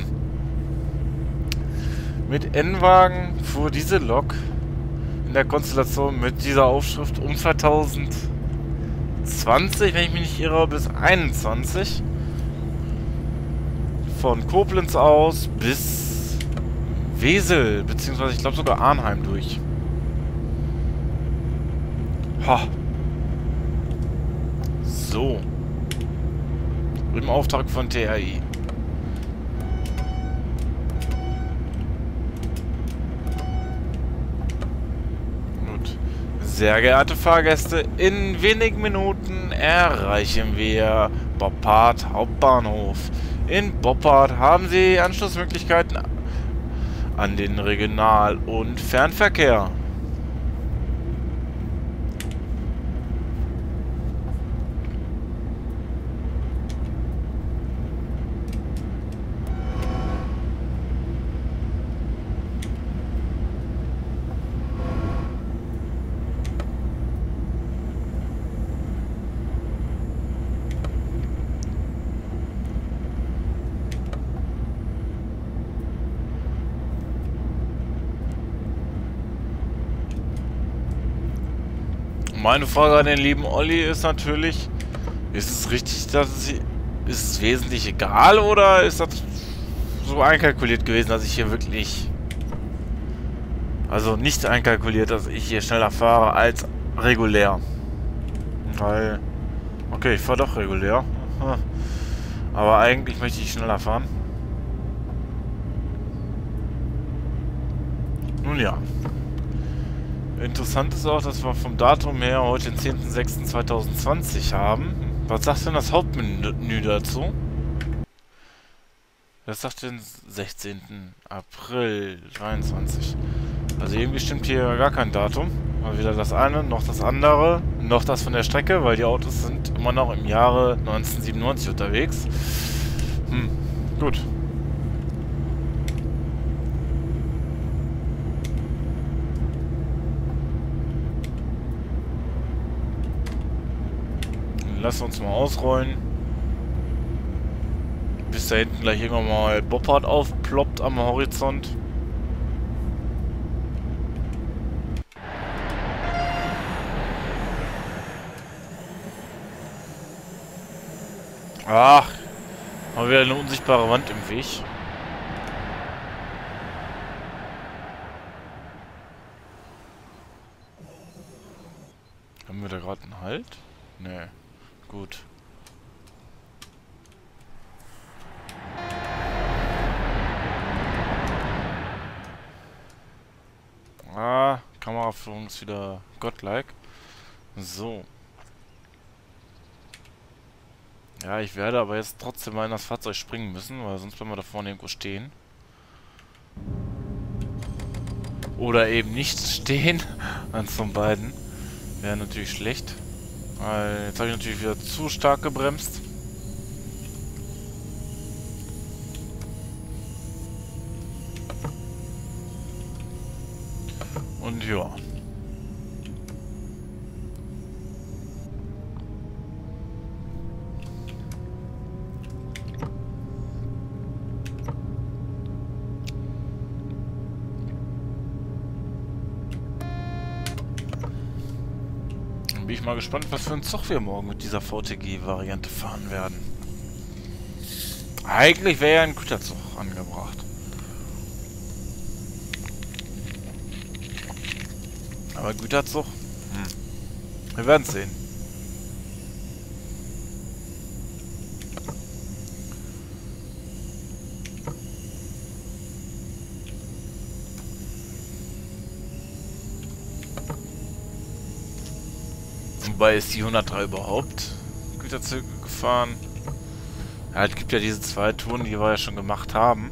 Mit N-Wagen fuhr diese Lok in der Konstellation mit dieser Aufschrift um zweitausendzwanzig, wenn ich mich nicht irre, bis einundzwanzig. Von Koblenz aus bis Wesel, beziehungsweise ich glaube sogar Arnheim durch. Ha. So. Im Auftrag von T R I. Gut. Sehr geehrte Fahrgäste, in wenigen Minuten erreichen wir Boppard Hauptbahnhof. In Boppard haben Sie Anschlussmöglichkeiten an den Regional- und Fernverkehr. Meine Frage an den lieben Olli ist natürlich, ist es richtig, dass sie, ist es wesentlich egal oder ist das so einkalkuliert gewesen, dass ich hier wirklich, also nicht einkalkuliert, dass ich hier schneller fahre als regulär? Weil, okay, ich fahre doch regulär, aber eigentlich möchte ich schneller fahren. Nun ja. Interessant ist auch, dass wir vom Datum her heute den zehnten sechsten zweitausendzwanzig haben. Was sagt denn das Hauptmenü dazu? Das sagt den sechzehnten April dreiundzwanzig. Also irgendwie stimmt hier gar kein Datum. Mal weder das eine, noch das andere, noch das von der Strecke, weil die Autos sind immer noch im Jahre neunzehnhundertsiebenundneunzig unterwegs. Hm, gut. Lassen wir uns mal ausrollen. Bis da hinten gleich irgendwann mal Boppard aufploppt am Horizont. Ach, haben wir eine unsichtbare Wand im Weg. Haben wir da gerade einen Halt? Nee. Gut. Ah, Kameraführung ist wieder godlike. So. Ja, ich werde aber jetzt trotzdem mal in das Fahrzeug springen müssen, weil sonst bleiben wir da vorne irgendwo stehen. Oder eben nicht stehen. Eins von beiden. Wäre natürlich schlecht. Weil jetzt habe ich natürlich wieder zu stark gebremst. Und ja. Dann bin ich mal gespannt, was für einen Zug wir morgen mit dieser V T G-Variante fahren werden. Eigentlich wäre ja ein Güterzug angebracht. Aber Güterzug? Hm. Wir werden es sehen. Wobei ist die hundertdrei überhaupt Güterzüge gefahren? Ja, es gibt ja diese zwei Touren, die wir ja schon gemacht haben.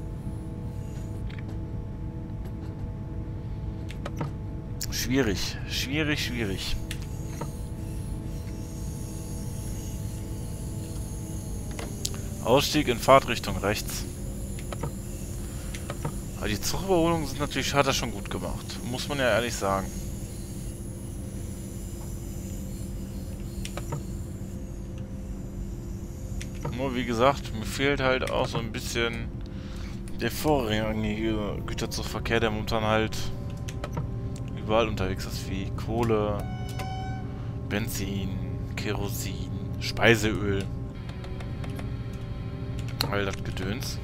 Schwierig, schwierig, schwierig. Ausstieg in Fahrtrichtung rechts. Aber die Zugüberholungen sind natürlich, hat er schon gut gemacht. Muss man ja ehrlich sagen. Nur wie gesagt, mir fehlt halt auch so ein bisschen der vorrangige Güterzugverkehr, der momentan halt überall unterwegs ist, wie Kohle, Benzin, Kerosin, Speiseöl. All das Gedöns.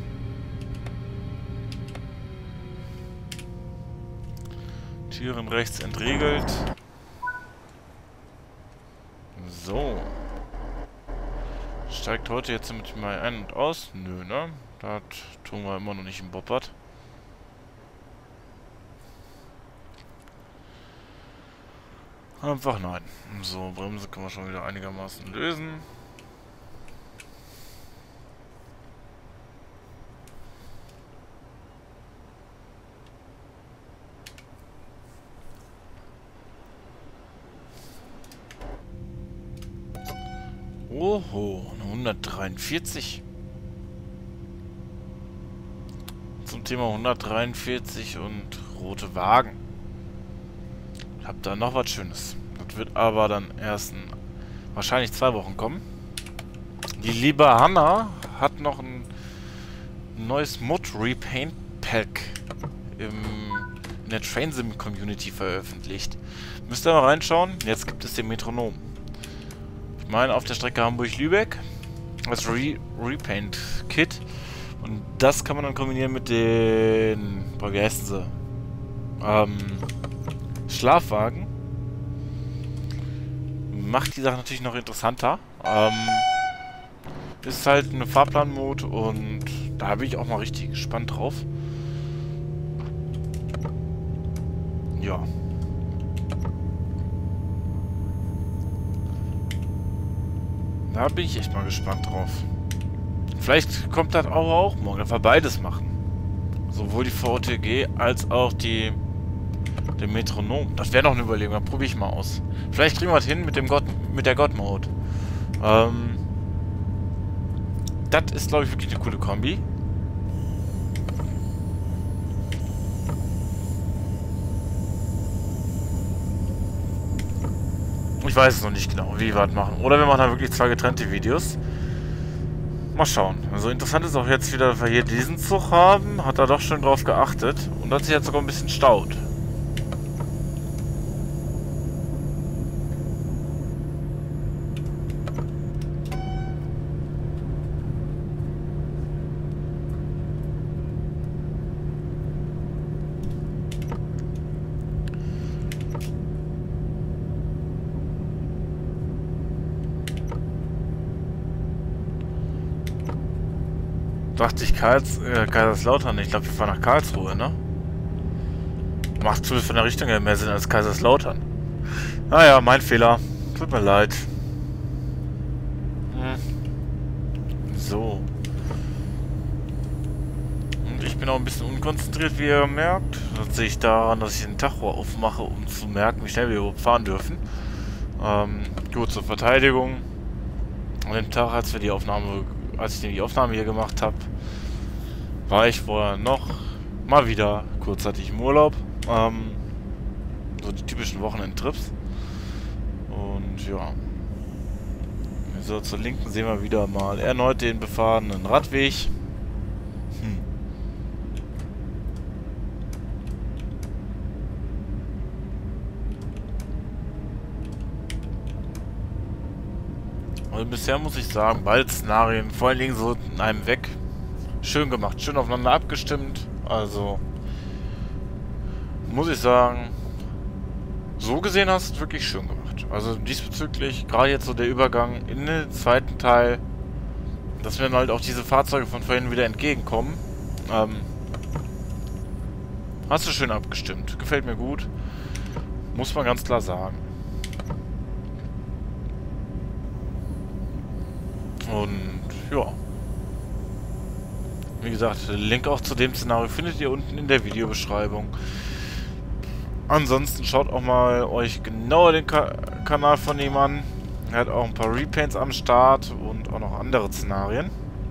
Türen rechts entriegelt. So. Steigt heute jetzt mit mal ein und aus? Nö, ne? Das tun wir immer noch nicht im Boppert. Einfach nein. So, Bremse können wir schon wieder einigermaßen lösen. Oho, eine hundertdreiundvierzig. Zum Thema hundertdreiundvierzig und rote Wagen. Ich hab da noch was Schönes. Das wird aber dann erst in wahrscheinlich zwei Wochen kommen. Die liebe Hanna hat noch ein neues Mod Repaint Pack im, in der Train Sim Community veröffentlicht. Müsst ihr mal reinschauen. Jetzt gibt es den Metronom. Ich meine auf der Strecke Hamburg-Lübeck. Das Re Repaint Kit. Und das kann man dann kombinieren mit den, boah, wie heißen sie? Ähm, Schlafwagen. Macht die Sache natürlich noch interessanter. Ähm, ist halt eine Fahrplan-Mode und da bin ich auch mal richtig gespannt drauf. Ja. Da bin ich echt mal gespannt drauf. Vielleicht kommt das auch, auch morgen, dass wir beides machen. Sowohl die V T G als auch die den Metronom. Das wäre noch eine Überlegung, dann probiere ich mal aus. Vielleicht kriegen wir es hin mit dem God, mit der God-Mode. Ähm, das ist, glaube ich, wirklich eine coole Kombi. Ich weiß es noch nicht genau, wie wir das machen. Oder wir machen da wirklich zwei getrennte Videos. Mal schauen. Also interessant ist auch jetzt wieder, dass wir hier diesen Zug haben. Hat er doch schon drauf geachtet. Und hat sich jetzt sogar ein bisschen staut. Dachte ich Karls, äh, Kaiserslautern. Ich glaube, wir fahren nach Karlsruhe, ne? Macht zumindest von der Richtung her mehr Sinn als Kaiserslautern. Naja, mein Fehler. Tut mir leid. Hm. So. Und ich bin auch ein bisschen unkonzentriert, wie ihr merkt. Das sehe ich daran, dass ich den Tacho aufmache, um zu merken, wie schnell wir überhaupt fahren dürfen. Ähm, gut, zur Verteidigung. An dem Tag, als wir die Aufnahme als ich die Aufnahme hier gemacht habe, war ich vorher noch mal wieder kurzzeitig im Urlaub. Ähm, so die typischen Wochenendtrips. Und ja. So, zur Linken sehen wir wieder mal erneut den befahrenen Radweg. Hm. Also bisher muss ich sagen, beide Szenarien, vor allen Dingen so in einem weg, schön gemacht, schön aufeinander abgestimmt. Also muss ich sagen, so gesehen hast du es wirklich schön gemacht. Also diesbezüglich, gerade jetzt so der Übergang in den zweiten Teil, dass mir dann halt auch diese Fahrzeuge von vorhin wieder entgegenkommen. Ähm, hast du schön abgestimmt. Gefällt mir gut. Muss man ganz klar sagen. Und ja. Wie gesagt, den Link auch zu dem Szenario findet ihr unten in der Videobeschreibung. Ansonsten schaut auch mal euch genauer den Ka Kanal von ihm an. Er hat auch ein paar Repaints am Start und auch noch andere Szenarien.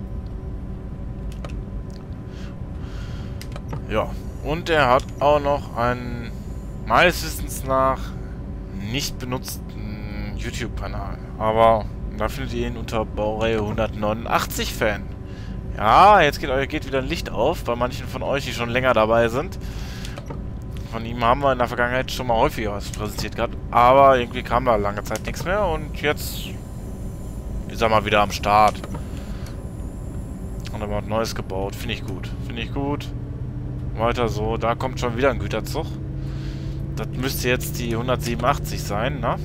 Ja, und er hat auch noch einen, meines Wissens nach, nicht benutzten YouTube-Kanal. Aber da findet ihr ihn unter Baureihe hundertneunundachtzig Fan. Ja, jetzt geht, geht wieder ein Licht auf bei manchen von euch, die schon länger dabei sind. Von ihm haben wir in der Vergangenheit schon mal häufiger was präsentiert gehabt, aber irgendwie kam da lange Zeit nichts mehr und jetzt ist er mal wieder am Start. Und er hat Neues gebaut, finde ich gut, finde ich gut. Weiter so, da kommt schon wieder ein Güterzug. Das müsste jetzt die hundertsiebenundachtzig sein, ne?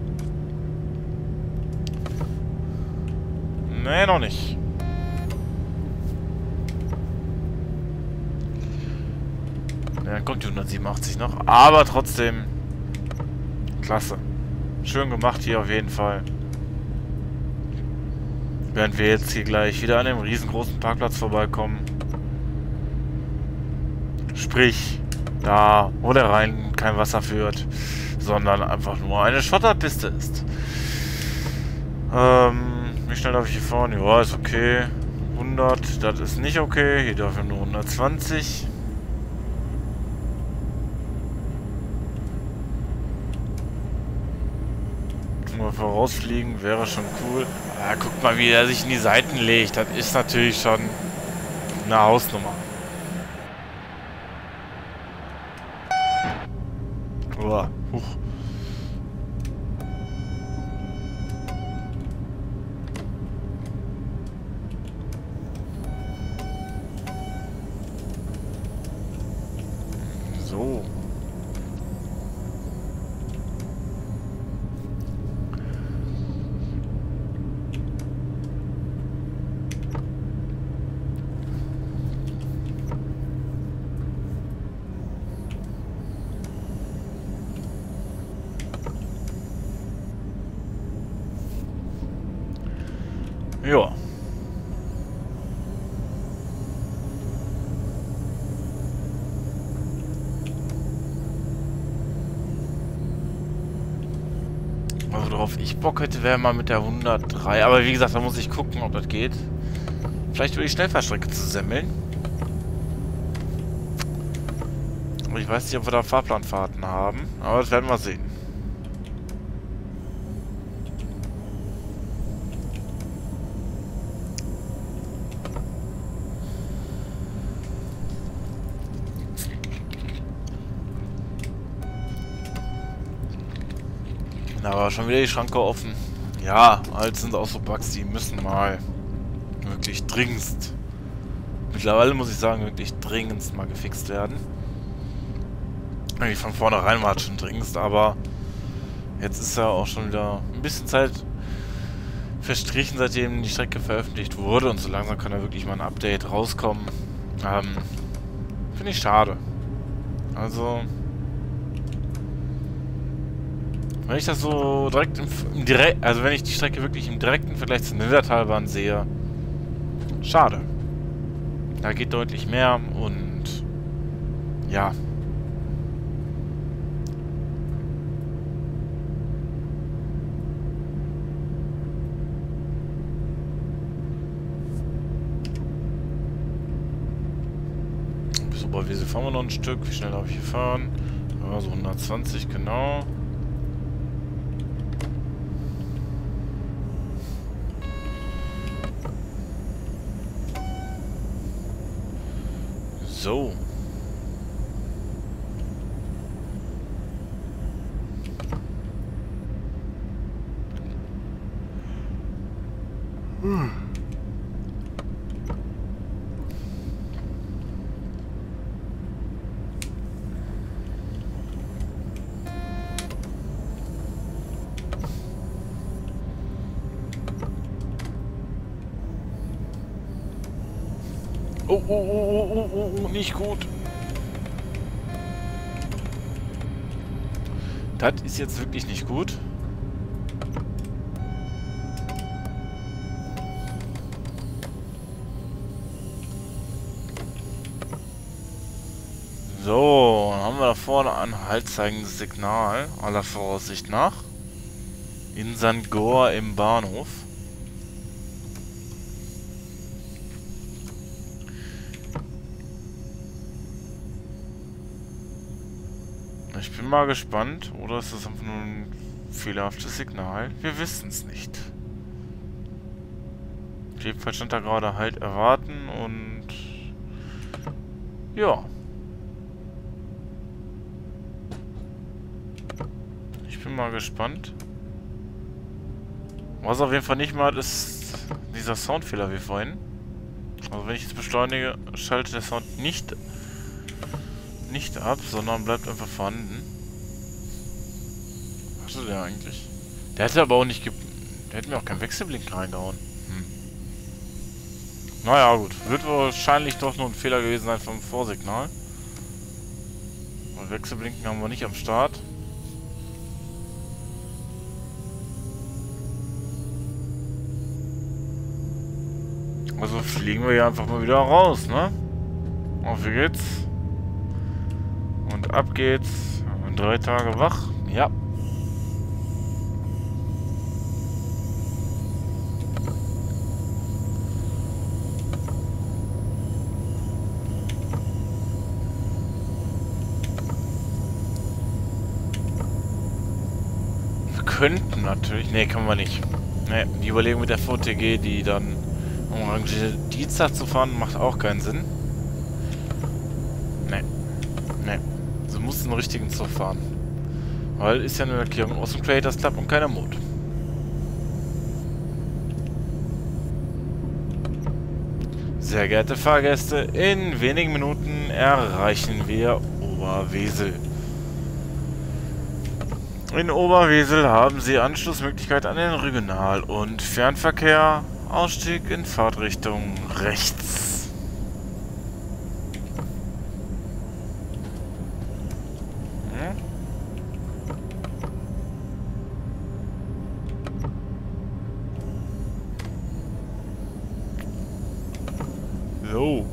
Ne, noch nicht. Ja, dann kommt die hundertsiebenundachtzig noch. Aber trotzdem, klasse. Schön gemacht hier auf jeden Fall. Während wir jetzt hier gleich wieder an dem riesengroßen Parkplatz vorbeikommen. Sprich, da, wo der Rhein kein Wasser führt, sondern einfach nur eine Schotterpiste ist. Ähm, wie schnell darf ich hier fahren? Ja, ist okay. hundert, das ist nicht okay. Hier darf ich nur hundertzwanzig. Mal vorausfliegen wäre schon cool. Ah, guckt mal, wie er sich in die Seiten legt. Das ist natürlich schon eine Hausnummer. Uah, huch. So. Ja. Also worauf ich Bock hätte, wäre mal mit der hundertdrei. Aber wie gesagt, da muss ich gucken, ob das geht. Vielleicht über die Schnellfahrstrecke zu semmeln. Aber ich weiß nicht, ob wir da Fahrplanfahrten haben. Aber das werden wir sehen. Aber schon wieder die Schranke offen. Ja, halt sind auch so Bugs, die müssen mal wirklich dringendst. Mittlerweile muss ich sagen, wirklich dringendst mal gefixt werden. Eigentlich von vornherein war es schon dringendst, aber jetzt ist ja auch schon wieder ein bisschen Zeit verstrichen, seitdem die Strecke veröffentlicht wurde und so langsam kann da wirklich mal ein Update rauskommen. Ähm, finde ich schade. Also, wenn ich das so direkt im, im direkt, also wenn ich die Strecke wirklich im direkten Vergleich zur Nildertalbahn sehe, schade. Da geht deutlich mehr und ja. Bis Oberwesel fahren wir noch ein Stück. Wie schnell darf ich hier fahren? Ja, so hundertzwanzig, genau. So. Oh, oh, oh, oh, oh, oh, nicht gut. Das ist jetzt wirklich nicht gut. So, dann haben wir da vorne ein haltzeigendes Signal, aller Voraussicht nach. In Sankt Goar im Bahnhof. Ich bin mal gespannt, oder ist das einfach nur ein fehlerhaftes Signal? Wir wissen es nicht. Auf jeden Fall stand da gerade halt erwarten und ja. Ich bin mal gespannt. Was auf jeden Fall nicht mal ist dieser Soundfehler wie vorhin. Also wenn ich jetzt beschleunige, schaltet der Sound nicht nicht ab, sondern bleibt einfach vorhanden. Was hatte der eigentlich? Der hätte aber auch nicht ge... Der hätte mir auch keinen Wechselblink reingehauen. Hm. Naja, gut. Wird wahrscheinlich doch nur ein Fehler gewesen sein vom Vorsignal. Und Wechselblinken haben wir nicht am Start. Also fliegen wir hier einfach mal wieder raus, ne? Auf wie geht's? Und ab geht's. Und drei Tage wach. Ja. Wir könnten natürlich... Ne, können wir nicht. Ne, die Überlegung mit der V T G, die dann um Orange Dienstag zu fahren, macht auch keinen Sinn. Ne. Ne. Sie muss einen richtigen Zug fahren. Weil ist ja eine Erklärung aus dem Creators Club und keiner Mod. Sehr geehrte Fahrgäste, in wenigen Minuten erreichen wir Oberwesel. In Oberwesel haben Sie Anschlussmöglichkeit an den Regional- und Fernverkehr. Ausstieg in Fahrtrichtung rechts. Hm? So.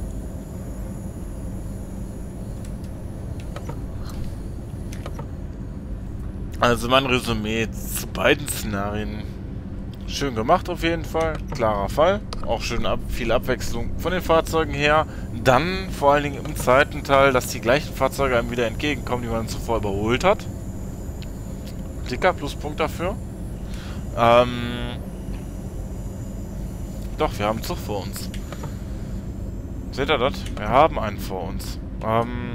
Also mein Resümee zu beiden Szenarien. Schön gemacht auf jeden Fall. Klarer Fall. Auch schön ab, viel Abwechslung von den Fahrzeugen her. Dann vor allen Dingen im zweiten Teil, dass die gleichen Fahrzeuge einem wieder entgegenkommen, die man zuvor überholt hat. Dicker Pluspunkt dafür. Ähm... Doch, wir haben einen Zug vor uns. Seht ihr das? Wir haben einen vor uns. Ähm...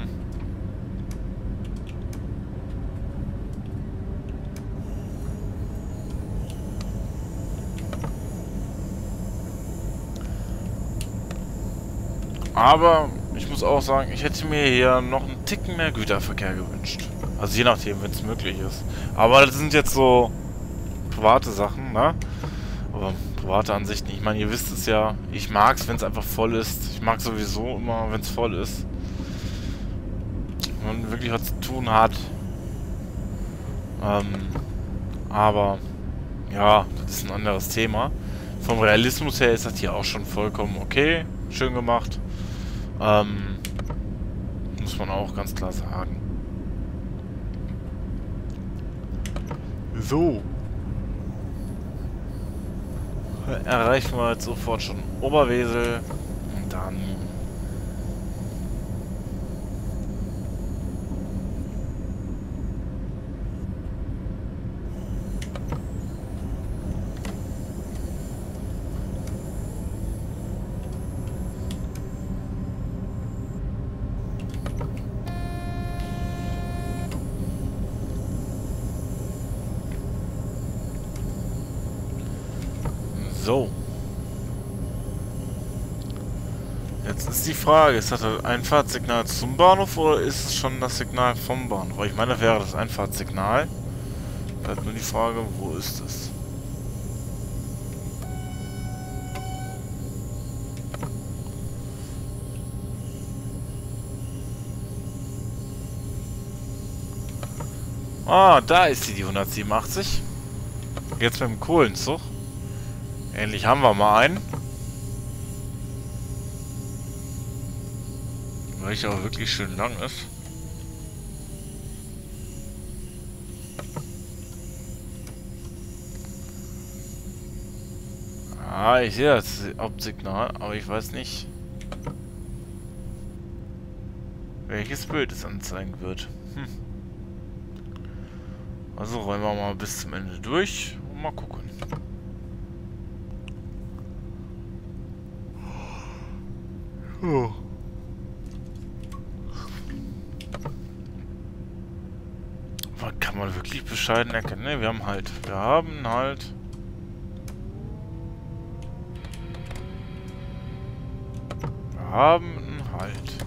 Aber ich muss auch sagen, ich hätte mir hier noch einen Ticken mehr Güterverkehr gewünscht. Also je nachdem, wenn es möglich ist. Aber das sind jetzt so private Sachen, ne? Aber private Ansichten. Ich meine, ihr wisst es ja. Ich mag es, wenn es einfach voll ist. Ich mag sowieso immer, wenn es voll ist. Wenn man wirklich was zu tun hat. Ähm, aber ja, das ist ein anderes Thema. Vom Realismus her ist das hier auch schon vollkommen okay. Schön gemacht. Ähm, muss man auch ganz klar sagen. So. Erreichen wir jetzt sofort schon Oberwesel. Und dann... So. Jetzt ist die Frage, ist das das Einfahrtssignal zum Bahnhof oder ist es schon das Signal vom Bahnhof? Ich meine, das wäre das Einfahrtssignal. Da ist nur die Frage, wo ist es? Ah, da ist sie, die hundertsiebenundachtzig. Jetzt mit dem Kohlenzug. Ähnlich haben wir mal einen. Welcher auch wirklich schön lang ist. Ah, ich sehe das Hauptsignal, aber ich weiß nicht, welches Bild es anzeigen wird. Hm. Also rollen wir mal bis zum Ende durch und mal gucken. Oh. Kann man wirklich bescheiden erkennen? Ne, wir haben halt. Wir haben halt. Wir haben einen Halt.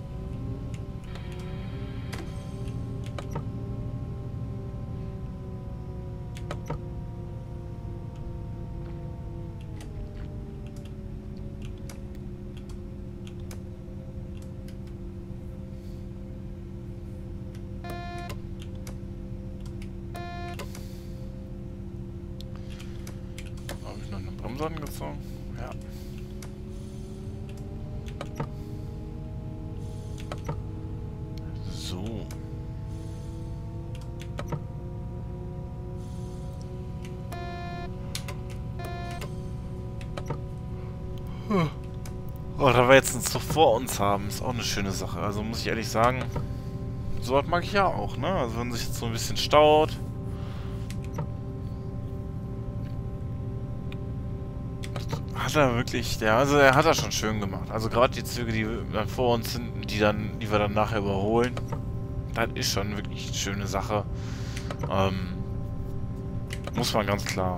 Angezogen. Ja. So. Oh, da wir jetzt einen Zug vor uns haben, ist auch eine schöne Sache. Also muss ich ehrlich sagen, so was mag ich ja auch, ne? Also wenn sich jetzt so ein bisschen staut. Hat er wirklich, der, also er hat das schon schön gemacht. Also gerade die Züge, die dann vor uns sind, die dann, die wir dann nachher überholen, das ist schon wirklich eine schöne Sache. Ähm, muss man ganz klar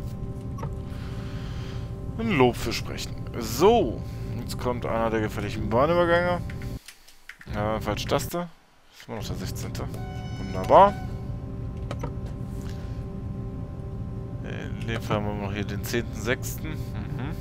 ein Lob für sprechen. So, jetzt kommt einer der gefährlichen Bahnübergänge. Ja, falsche Taste. Das ist immer noch der sechzehnte. Wunderbar. In dem Fall haben wir noch hier den zehnten sechsten Mhm.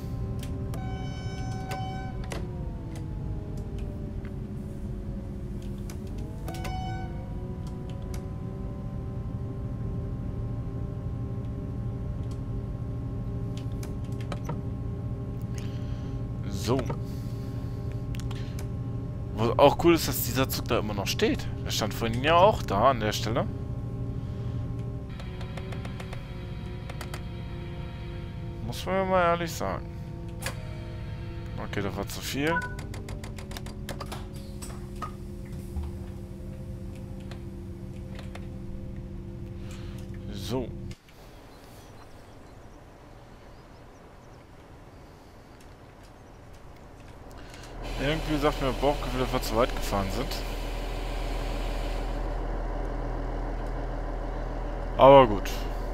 So. Was auch cool ist, dass dieser Zug da immer noch steht. Der stand vorhin ja auch da an der Stelle. Muss man ja mal ehrlich sagen. Okay, das war zu viel. So. Irgendwie sagt mir Bauchgefühl, dass wir zu weit gefahren sind. Aber gut.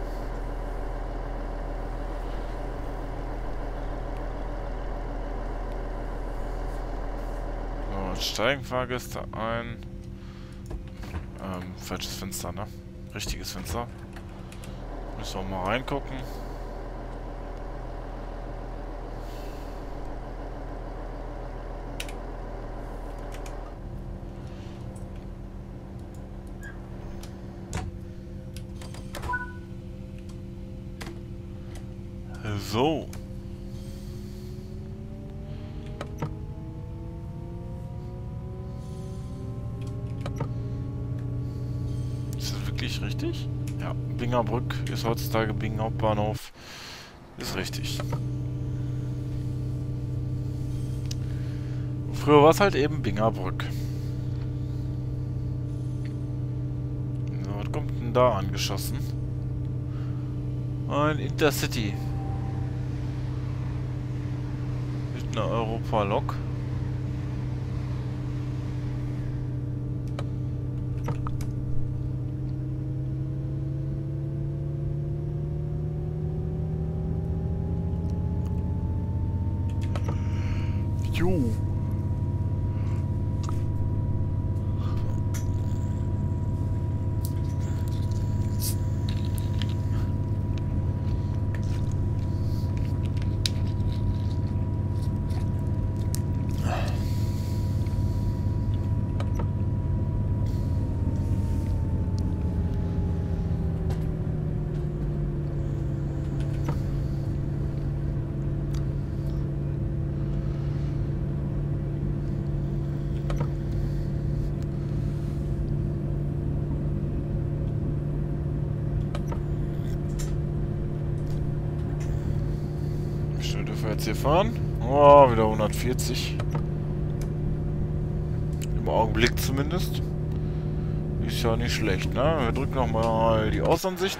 So, jetzt steigen Fahrgäste ein. Ähm, falsches Fenster, ne? Richtiges Fenster. Müssen wir mal reingucken. So. Ist das wirklich richtig? Ja, Bingerbrück ist heutzutage Bingen Hauptbahnhof. Ist richtig. Früher war es halt eben Bingerbrück. So, was kommt denn da angeschossen? Ein Intercity. Mit einer Europa-Lok. Jo. dürfen wir jetzt hier fahren? Oh, wieder hundertvierzig. Im Augenblick zumindest. Ist ja nicht schlecht, ne? Wir drücken nochmal die Außenansicht.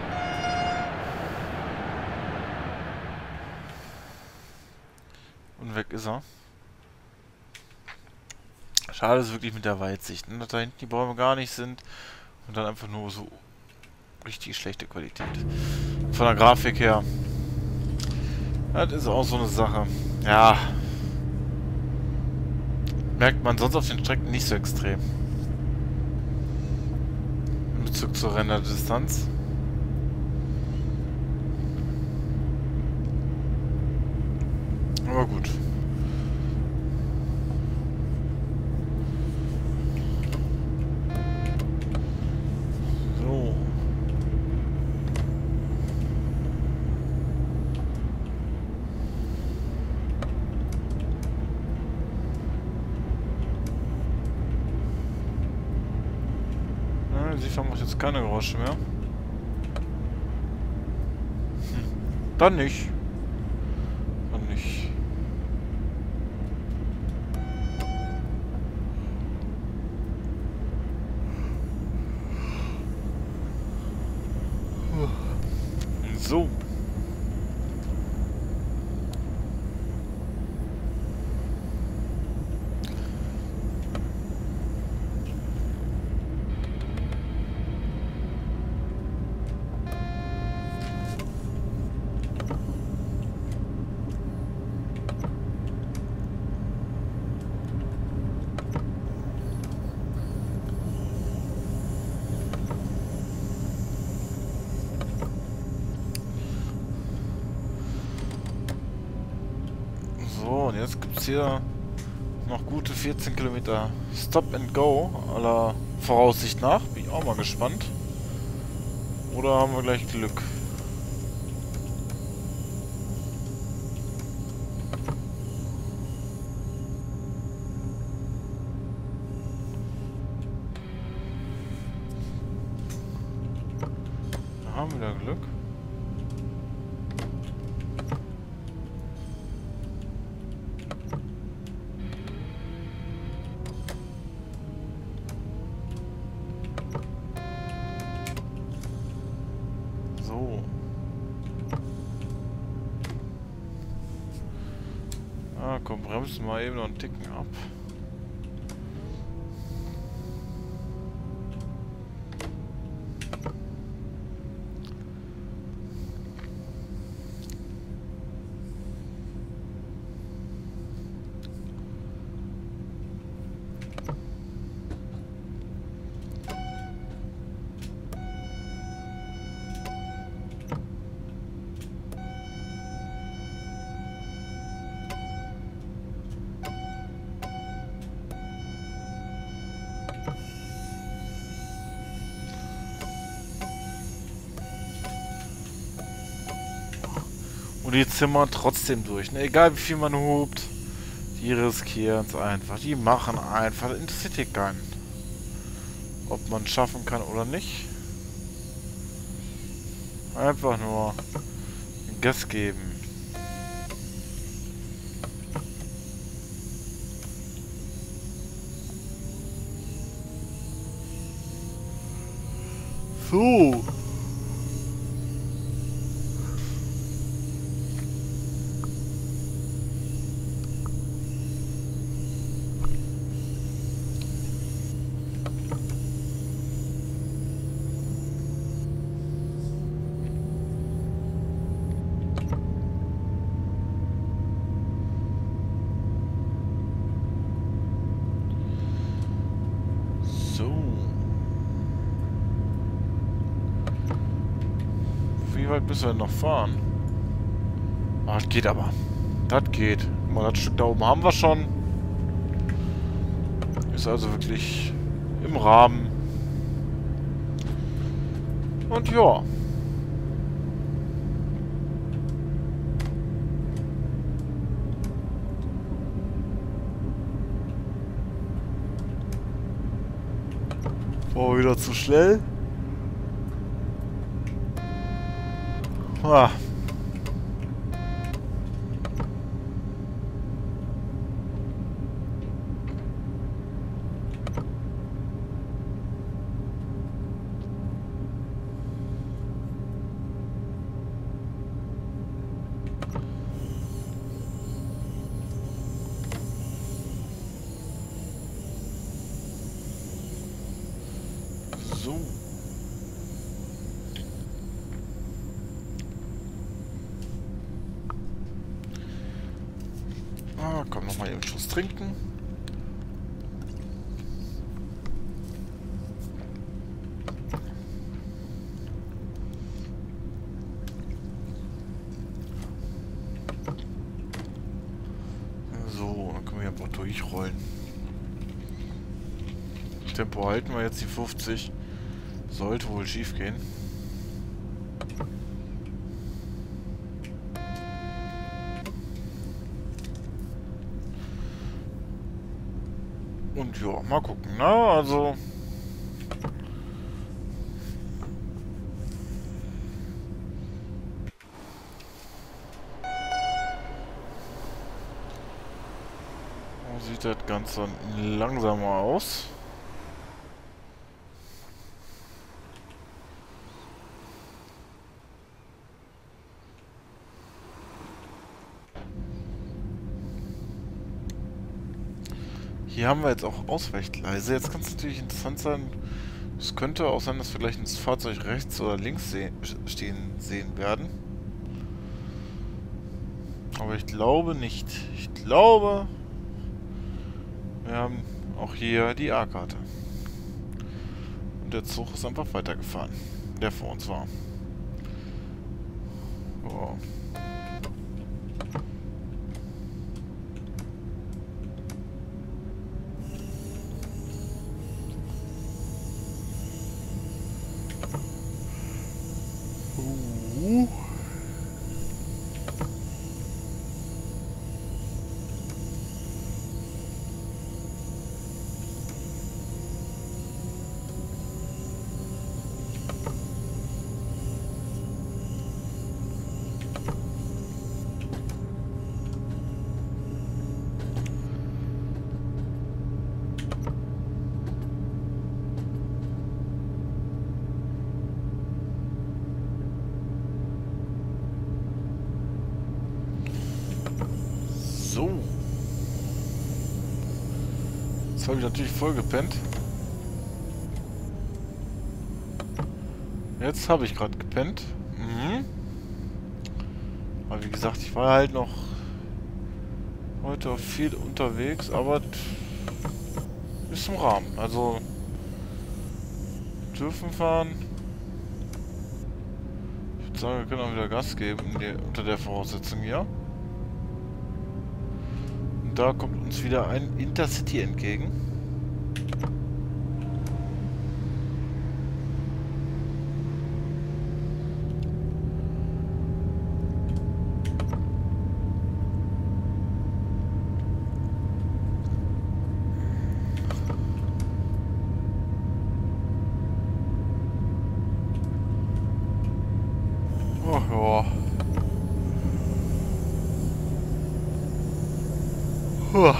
Und weg ist er. Schade ist wirklich mit der Weitsicht, ne? Dass da hinten die Bäume gar nicht sind. Und dann einfach nur so richtig schlechte Qualität. Von der Grafik her. Das ist auch so eine Sache. Ja. Merkt man sonst auf den Strecken nicht so extrem. In Bezug zur Renderdistanz. Aber gut. So. Ja, die Sicherung macht jetzt keine Geräusche mehr. Hm. Dann nicht. Dann nicht. So. So, und jetzt gibt es hier noch gute vierzehn Kilometer Stop and Go, aller Voraussicht nach. Bin ich auch mal gespannt. Oder haben wir gleich Glück? Da haben wir da Glück. Ah, komm, bremsen mal eben noch einen Ticken ab. Und die zimmern trotzdem durch, ne? Egal wie viel man hupt, die riskieren es einfach. Die machen einfach, das interessiert hier keinen. Ob man es schaffen kann oder nicht. Einfach nur Gas geben. So. Wie weit müssen wir denn noch fahren? Ah, das geht aber. Das geht. Guck mal, das Stück da oben haben wir schon. Ist also wirklich im Rahmen. Und ja. Oh, wieder zu schnell. Ah. Ah, komm, nochmal eben Schuss trinken. So, dann können wir einfach durchrollen. Tempo halten wir jetzt die fünfzig. Sollte wohl schief gehen. Und ja, mal gucken, na, also... So sieht das Ganze langsamer aus. Hier haben wir jetzt auch Ausweichgleise. Jetzt kann es natürlich interessant sein, es könnte auch sein, dass wir gleich das Fahrzeug rechts oder links se stehen sehen werden. Aber ich glaube nicht. Ich glaube, wir haben auch hier die A-Karte. Und der Zug ist einfach weitergefahren, der vor uns war. Oh. Uh. So. Jetzt habe ich natürlich voll gepennt. Jetzt habe ich gerade gepennt. Mhm. Aber wie gesagt, ich war halt noch heute viel unterwegs, aber ist im Rahmen. Also dürfen fahren. Ich würde sagen, wir können auch wieder Gas geben unter der Voraussetzung hier. Da kommt uns wieder ein Intercity entgegen. Oh ja. Puh.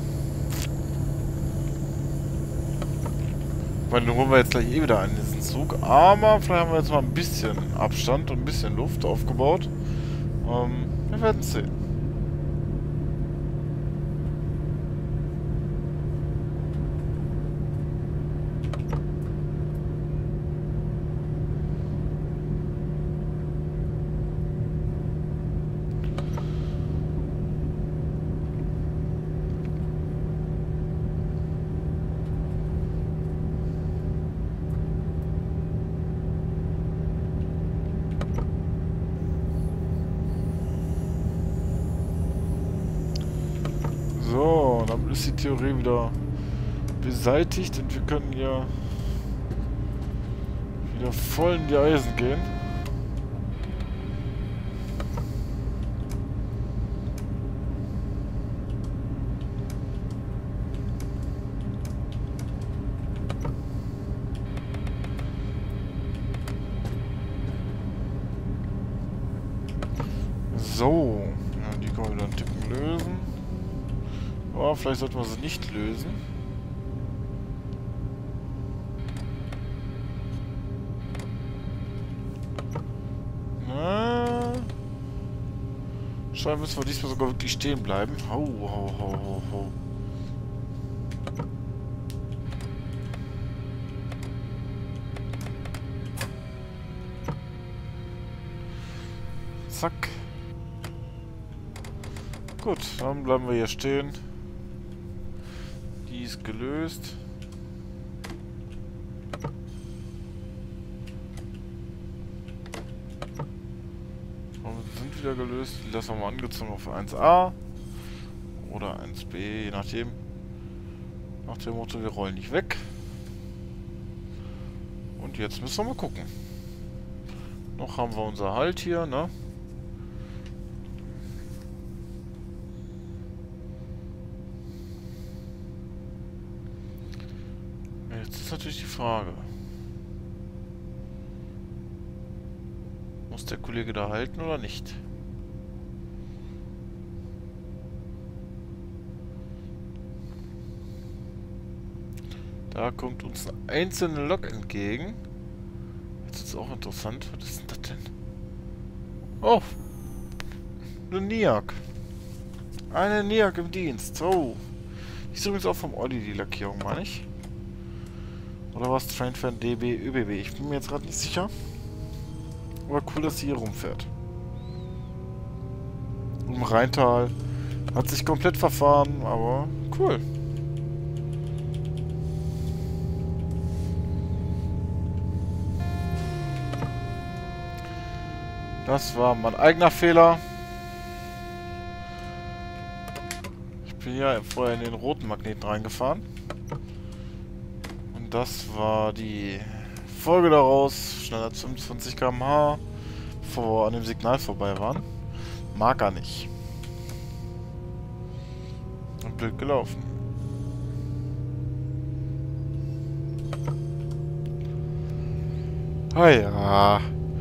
Ich meine, den holen wir jetzt gleich eh wieder an diesen Zug. Aber vielleicht haben wir jetzt mal ein bisschen Abstand und ein bisschen Luft aufgebaut. Ähm, wir werden es sehen. So, damit ist die Theorie wieder beseitigt und wir können ja wieder voll in die Eisen gehen. So, ja, die können wir dann tippen lösen. Oh, vielleicht sollten wir sie nicht lösen. Na, scheinbar müssen wir diesmal sogar wirklich stehen bleiben. Hau, hau, hau, hau, hau. Zack. Gut, dann bleiben wir hier stehen. Die ist gelöst. Und sind wieder gelöst. Die lassen wir mal angezogen auf eins a. Oder eins b, je nachdem. Nach dem Motto, wir rollen nicht weg. Und jetzt müssen wir mal gucken. Noch haben wir unser Halt hier, ne? Jetzt ist natürlich die Frage. Muss der Kollege da halten oder nicht? Da kommt uns eine einzelne Lok entgegen. Jetzt ist es auch interessant. Was ist denn das denn? Oh! Eine Niak. Eine Niak im Dienst. Oh! Die ist übrigens auch vom Olli, die Lackierung, meine ich. Oder was? Trainfan D B ÖBB. Ich bin mir jetzt gerade nicht sicher. Aber cool, dass sie hier rumfährt. Im Rheintal. Hat sich komplett verfahren, aber cool. Das war mein eigener Fehler. Ich bin ja vorher in den roten Magneten reingefahren. Und das war die Folge daraus. Schneller als fünfundzwanzig Kilometer pro Stunde. Bevor wir an dem Signal vorbei waren. Mag er nicht. Und blöd gelaufen. Ah ja.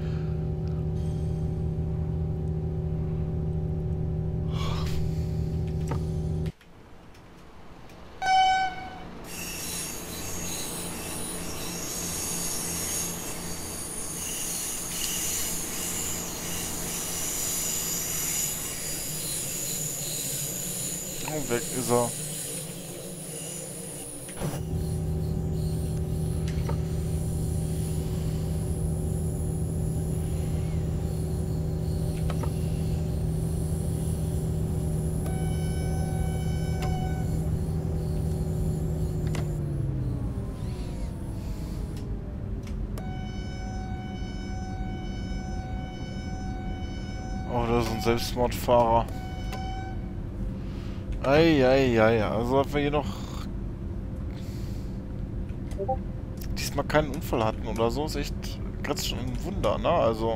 Und weg ist er. Oh, das ist ein Selbstmordfahrer. Eieiei, also ob wir hier noch diesmal keinen Unfall hatten oder so, ist echt ganz schon ein Wunder, ne? Also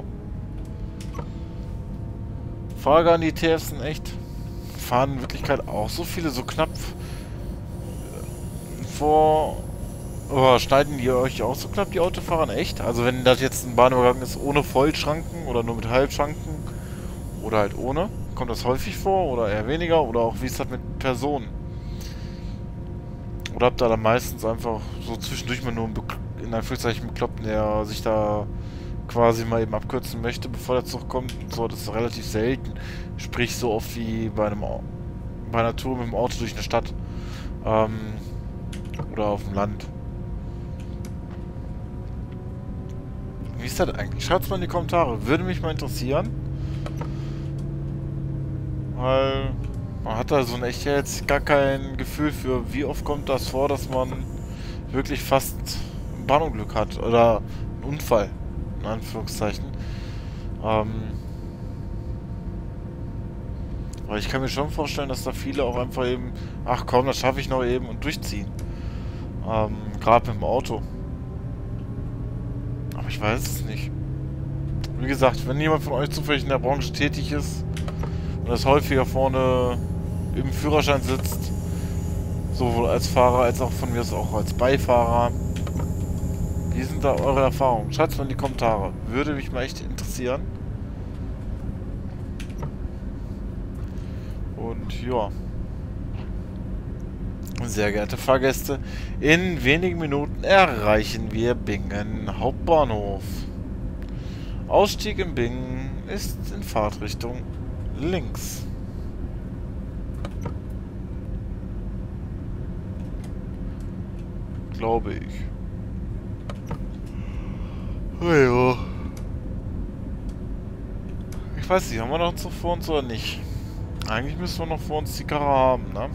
Frage an die T Fs sind echt, fahren in Wirklichkeit auch so viele so knapp vor, oh, schneiden die euch auch so knapp die Autofahrer echt? Also wenn das jetzt ein Bahnübergang ist ohne Vollschranken oder nur mit Halbschranken oder halt ohne? Kommt das häufig vor oder eher weniger? Oder auch wie ist das mit Personen? Oder habt ihr da meistens einfach so zwischendurch mal nur einen in Anführungszeichen Bekloppten, der sich da quasi mal eben abkürzen möchte, bevor der Zug kommt? So, das ist relativ selten. Sprich so oft wie bei einem bei einer Tour mit dem Auto durch eine Stadt. Ähm, oder auf dem Land. Wie ist das eigentlich? Schreibt es mal in die Kommentare. Würde mich mal interessieren. Weil man hat da so ein echt jetzt gar kein Gefühl für, wie oft kommt das vor, dass man wirklich fast ein Bahnunglück hat oder einen Unfall, in Anführungszeichen. Ähm, weil ich kann mir schon vorstellen, dass da viele auch einfach eben, ach komm, das schaffe ich noch eben und durchziehen. Ähm, gerade mit dem Auto. Aber ich weiß es nicht. Wie gesagt, wenn jemand von euch zufällig in der Branche tätig ist, und das häufiger vorne im Führerschein sitzt, sowohl als Fahrer als auch von mir aus auch als Beifahrer. Wie sind da eure Erfahrungen? Schreibt es mal in die Kommentare. Würde mich mal echt interessieren. Und ja. Sehr geehrte Fahrgäste, in wenigen Minuten erreichen wir Bingen Hauptbahnhof. Ausstieg in Bingen ist in Fahrtrichtung links. Glaube ich. Oh ja. Ich weiß nicht, haben wir noch Zug vor uns oder nicht? Eigentlich müssen wir noch vor uns die Karre haben, ne?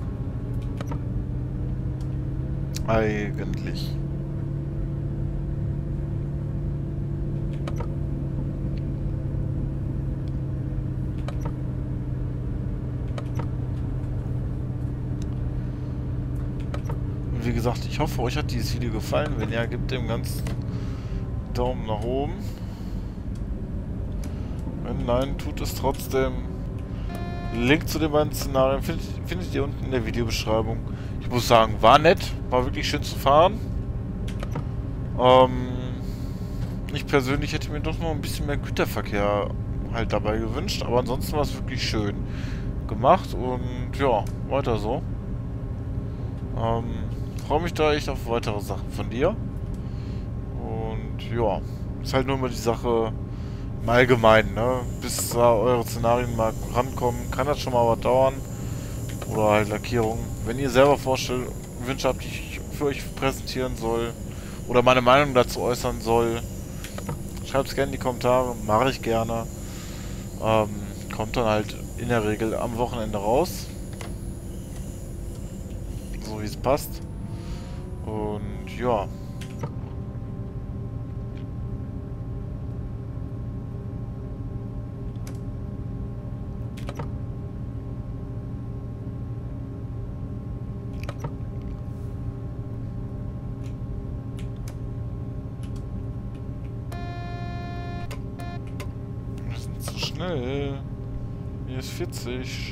Eigentlich. Und wie gesagt, ich hoffe, euch hat dieses Video gefallen. Wenn ja, gebt dem Ganzen Daumen nach oben. Wenn nein, tut es trotzdem. Link zu den beiden Szenarien findet, findet ihr unten in der Videobeschreibung. Ich muss sagen, war nett. War wirklich schön zu fahren. Ähm, ich persönlich hätte mir doch noch ein bisschen mehr Güterverkehr halt dabei gewünscht. Aber ansonsten war es wirklich schön gemacht. Und ja, weiter so. Ähm, freue mich da echt auf weitere Sachen von dir. Und ja, ist halt nur immer die Sache im Allgemeinen, ne? Bis da eure Szenarien mal rankommen, kann das schon mal was dauern. Oder halt Lackierungen. Wenn ihr selber Vorstell Wünsche habt, die ich für euch präsentieren soll, oder meine Meinung dazu äußern soll, schreibt es gerne in die Kommentare, mache ich gerne. Ähm, kommt dann halt in der Regel am Wochenende raus. So wie es passt. Und ja. Wir sind zu schnell. Hier ist vierzig.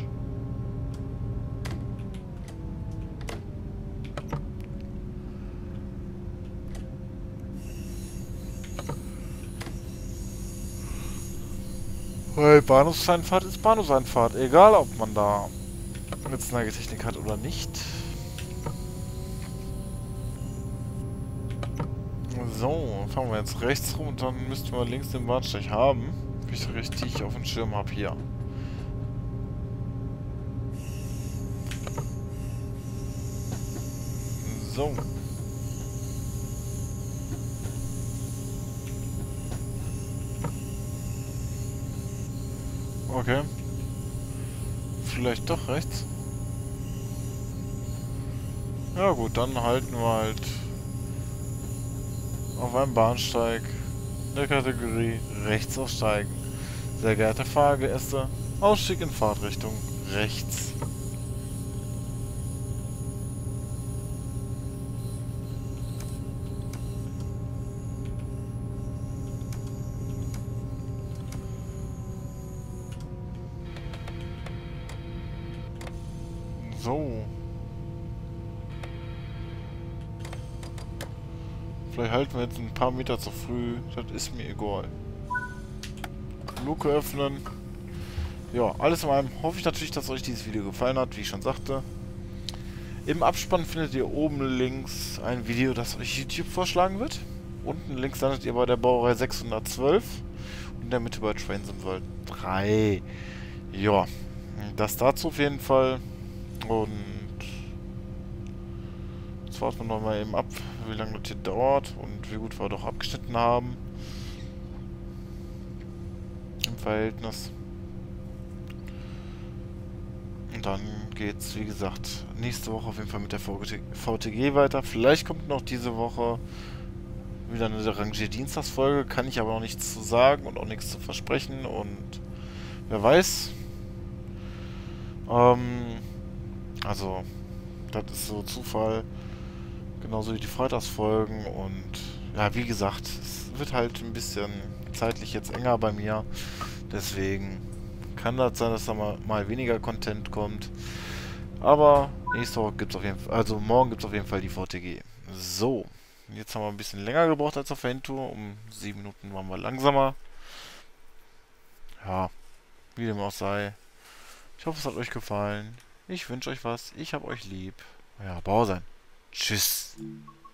Weil Bahnhofseinfahrt ist Bahnhofseinfahrt. Egal, ob man da jetzt Nageltechnik hat oder nicht. So, fahren wir jetzt rechts rum und dann müssten wir links den Bahnsteig haben. Wenn ich richtig auf dem Schirm habe hier. So. Okay. Vielleicht doch rechts. Ja gut, dann halten wir halt auf einem Bahnsteig der Kategorie rechts aussteigen. Sehr geehrte Fahrgäste, Ausstieg in Fahrtrichtung rechts. So. Vielleicht halten wir jetzt ein paar Meter zu früh. Das ist mir egal. Luke öffnen. Ja, alles in allem hoffe ich natürlich, dass euch dieses Video gefallen hat, wie ich schon sagte. Im Abspann findet ihr oben links ein Video, das euch YouTube vorschlagen wird. Unten links landet ihr bei der Baureihe sechshundertzwölf. Und in der Mitte bei Train Sim World drei. Ja, das dazu auf jeden Fall. Und jetzt warten wir nochmal eben ab, wie lange das hier dauert und wie gut wir doch abgeschnitten haben. Im Verhältnis. Und dann geht's, wie gesagt, nächste Woche auf jeden Fall mit der V T G weiter. Vielleicht kommt noch diese Woche wieder eine Rangier-Dienstagsfolge, kann ich aber noch nichts zu sagen und auch nichts zu versprechen. Und wer weiß. Ähm, also, das ist so Zufall. Genauso wie die Freitagsfolgen. Und ja, wie gesagt, es wird halt ein bisschen zeitlich jetzt enger bei mir. Deswegen kann das sein, dass da mal, mal weniger Content kommt. Aber nächste Woche gibt es auf jeden Fall, also morgen gibt es auf jeden Fall die V T G. So, jetzt haben wir ein bisschen länger gebraucht als auf der Hintour. Um sieben Minuten waren wir langsamer. Ja, wie dem auch sei. Ich hoffe, es hat euch gefallen. Ich wünsche euch was. Ich hab euch lieb. Ja, Bauer sein. Tschüss.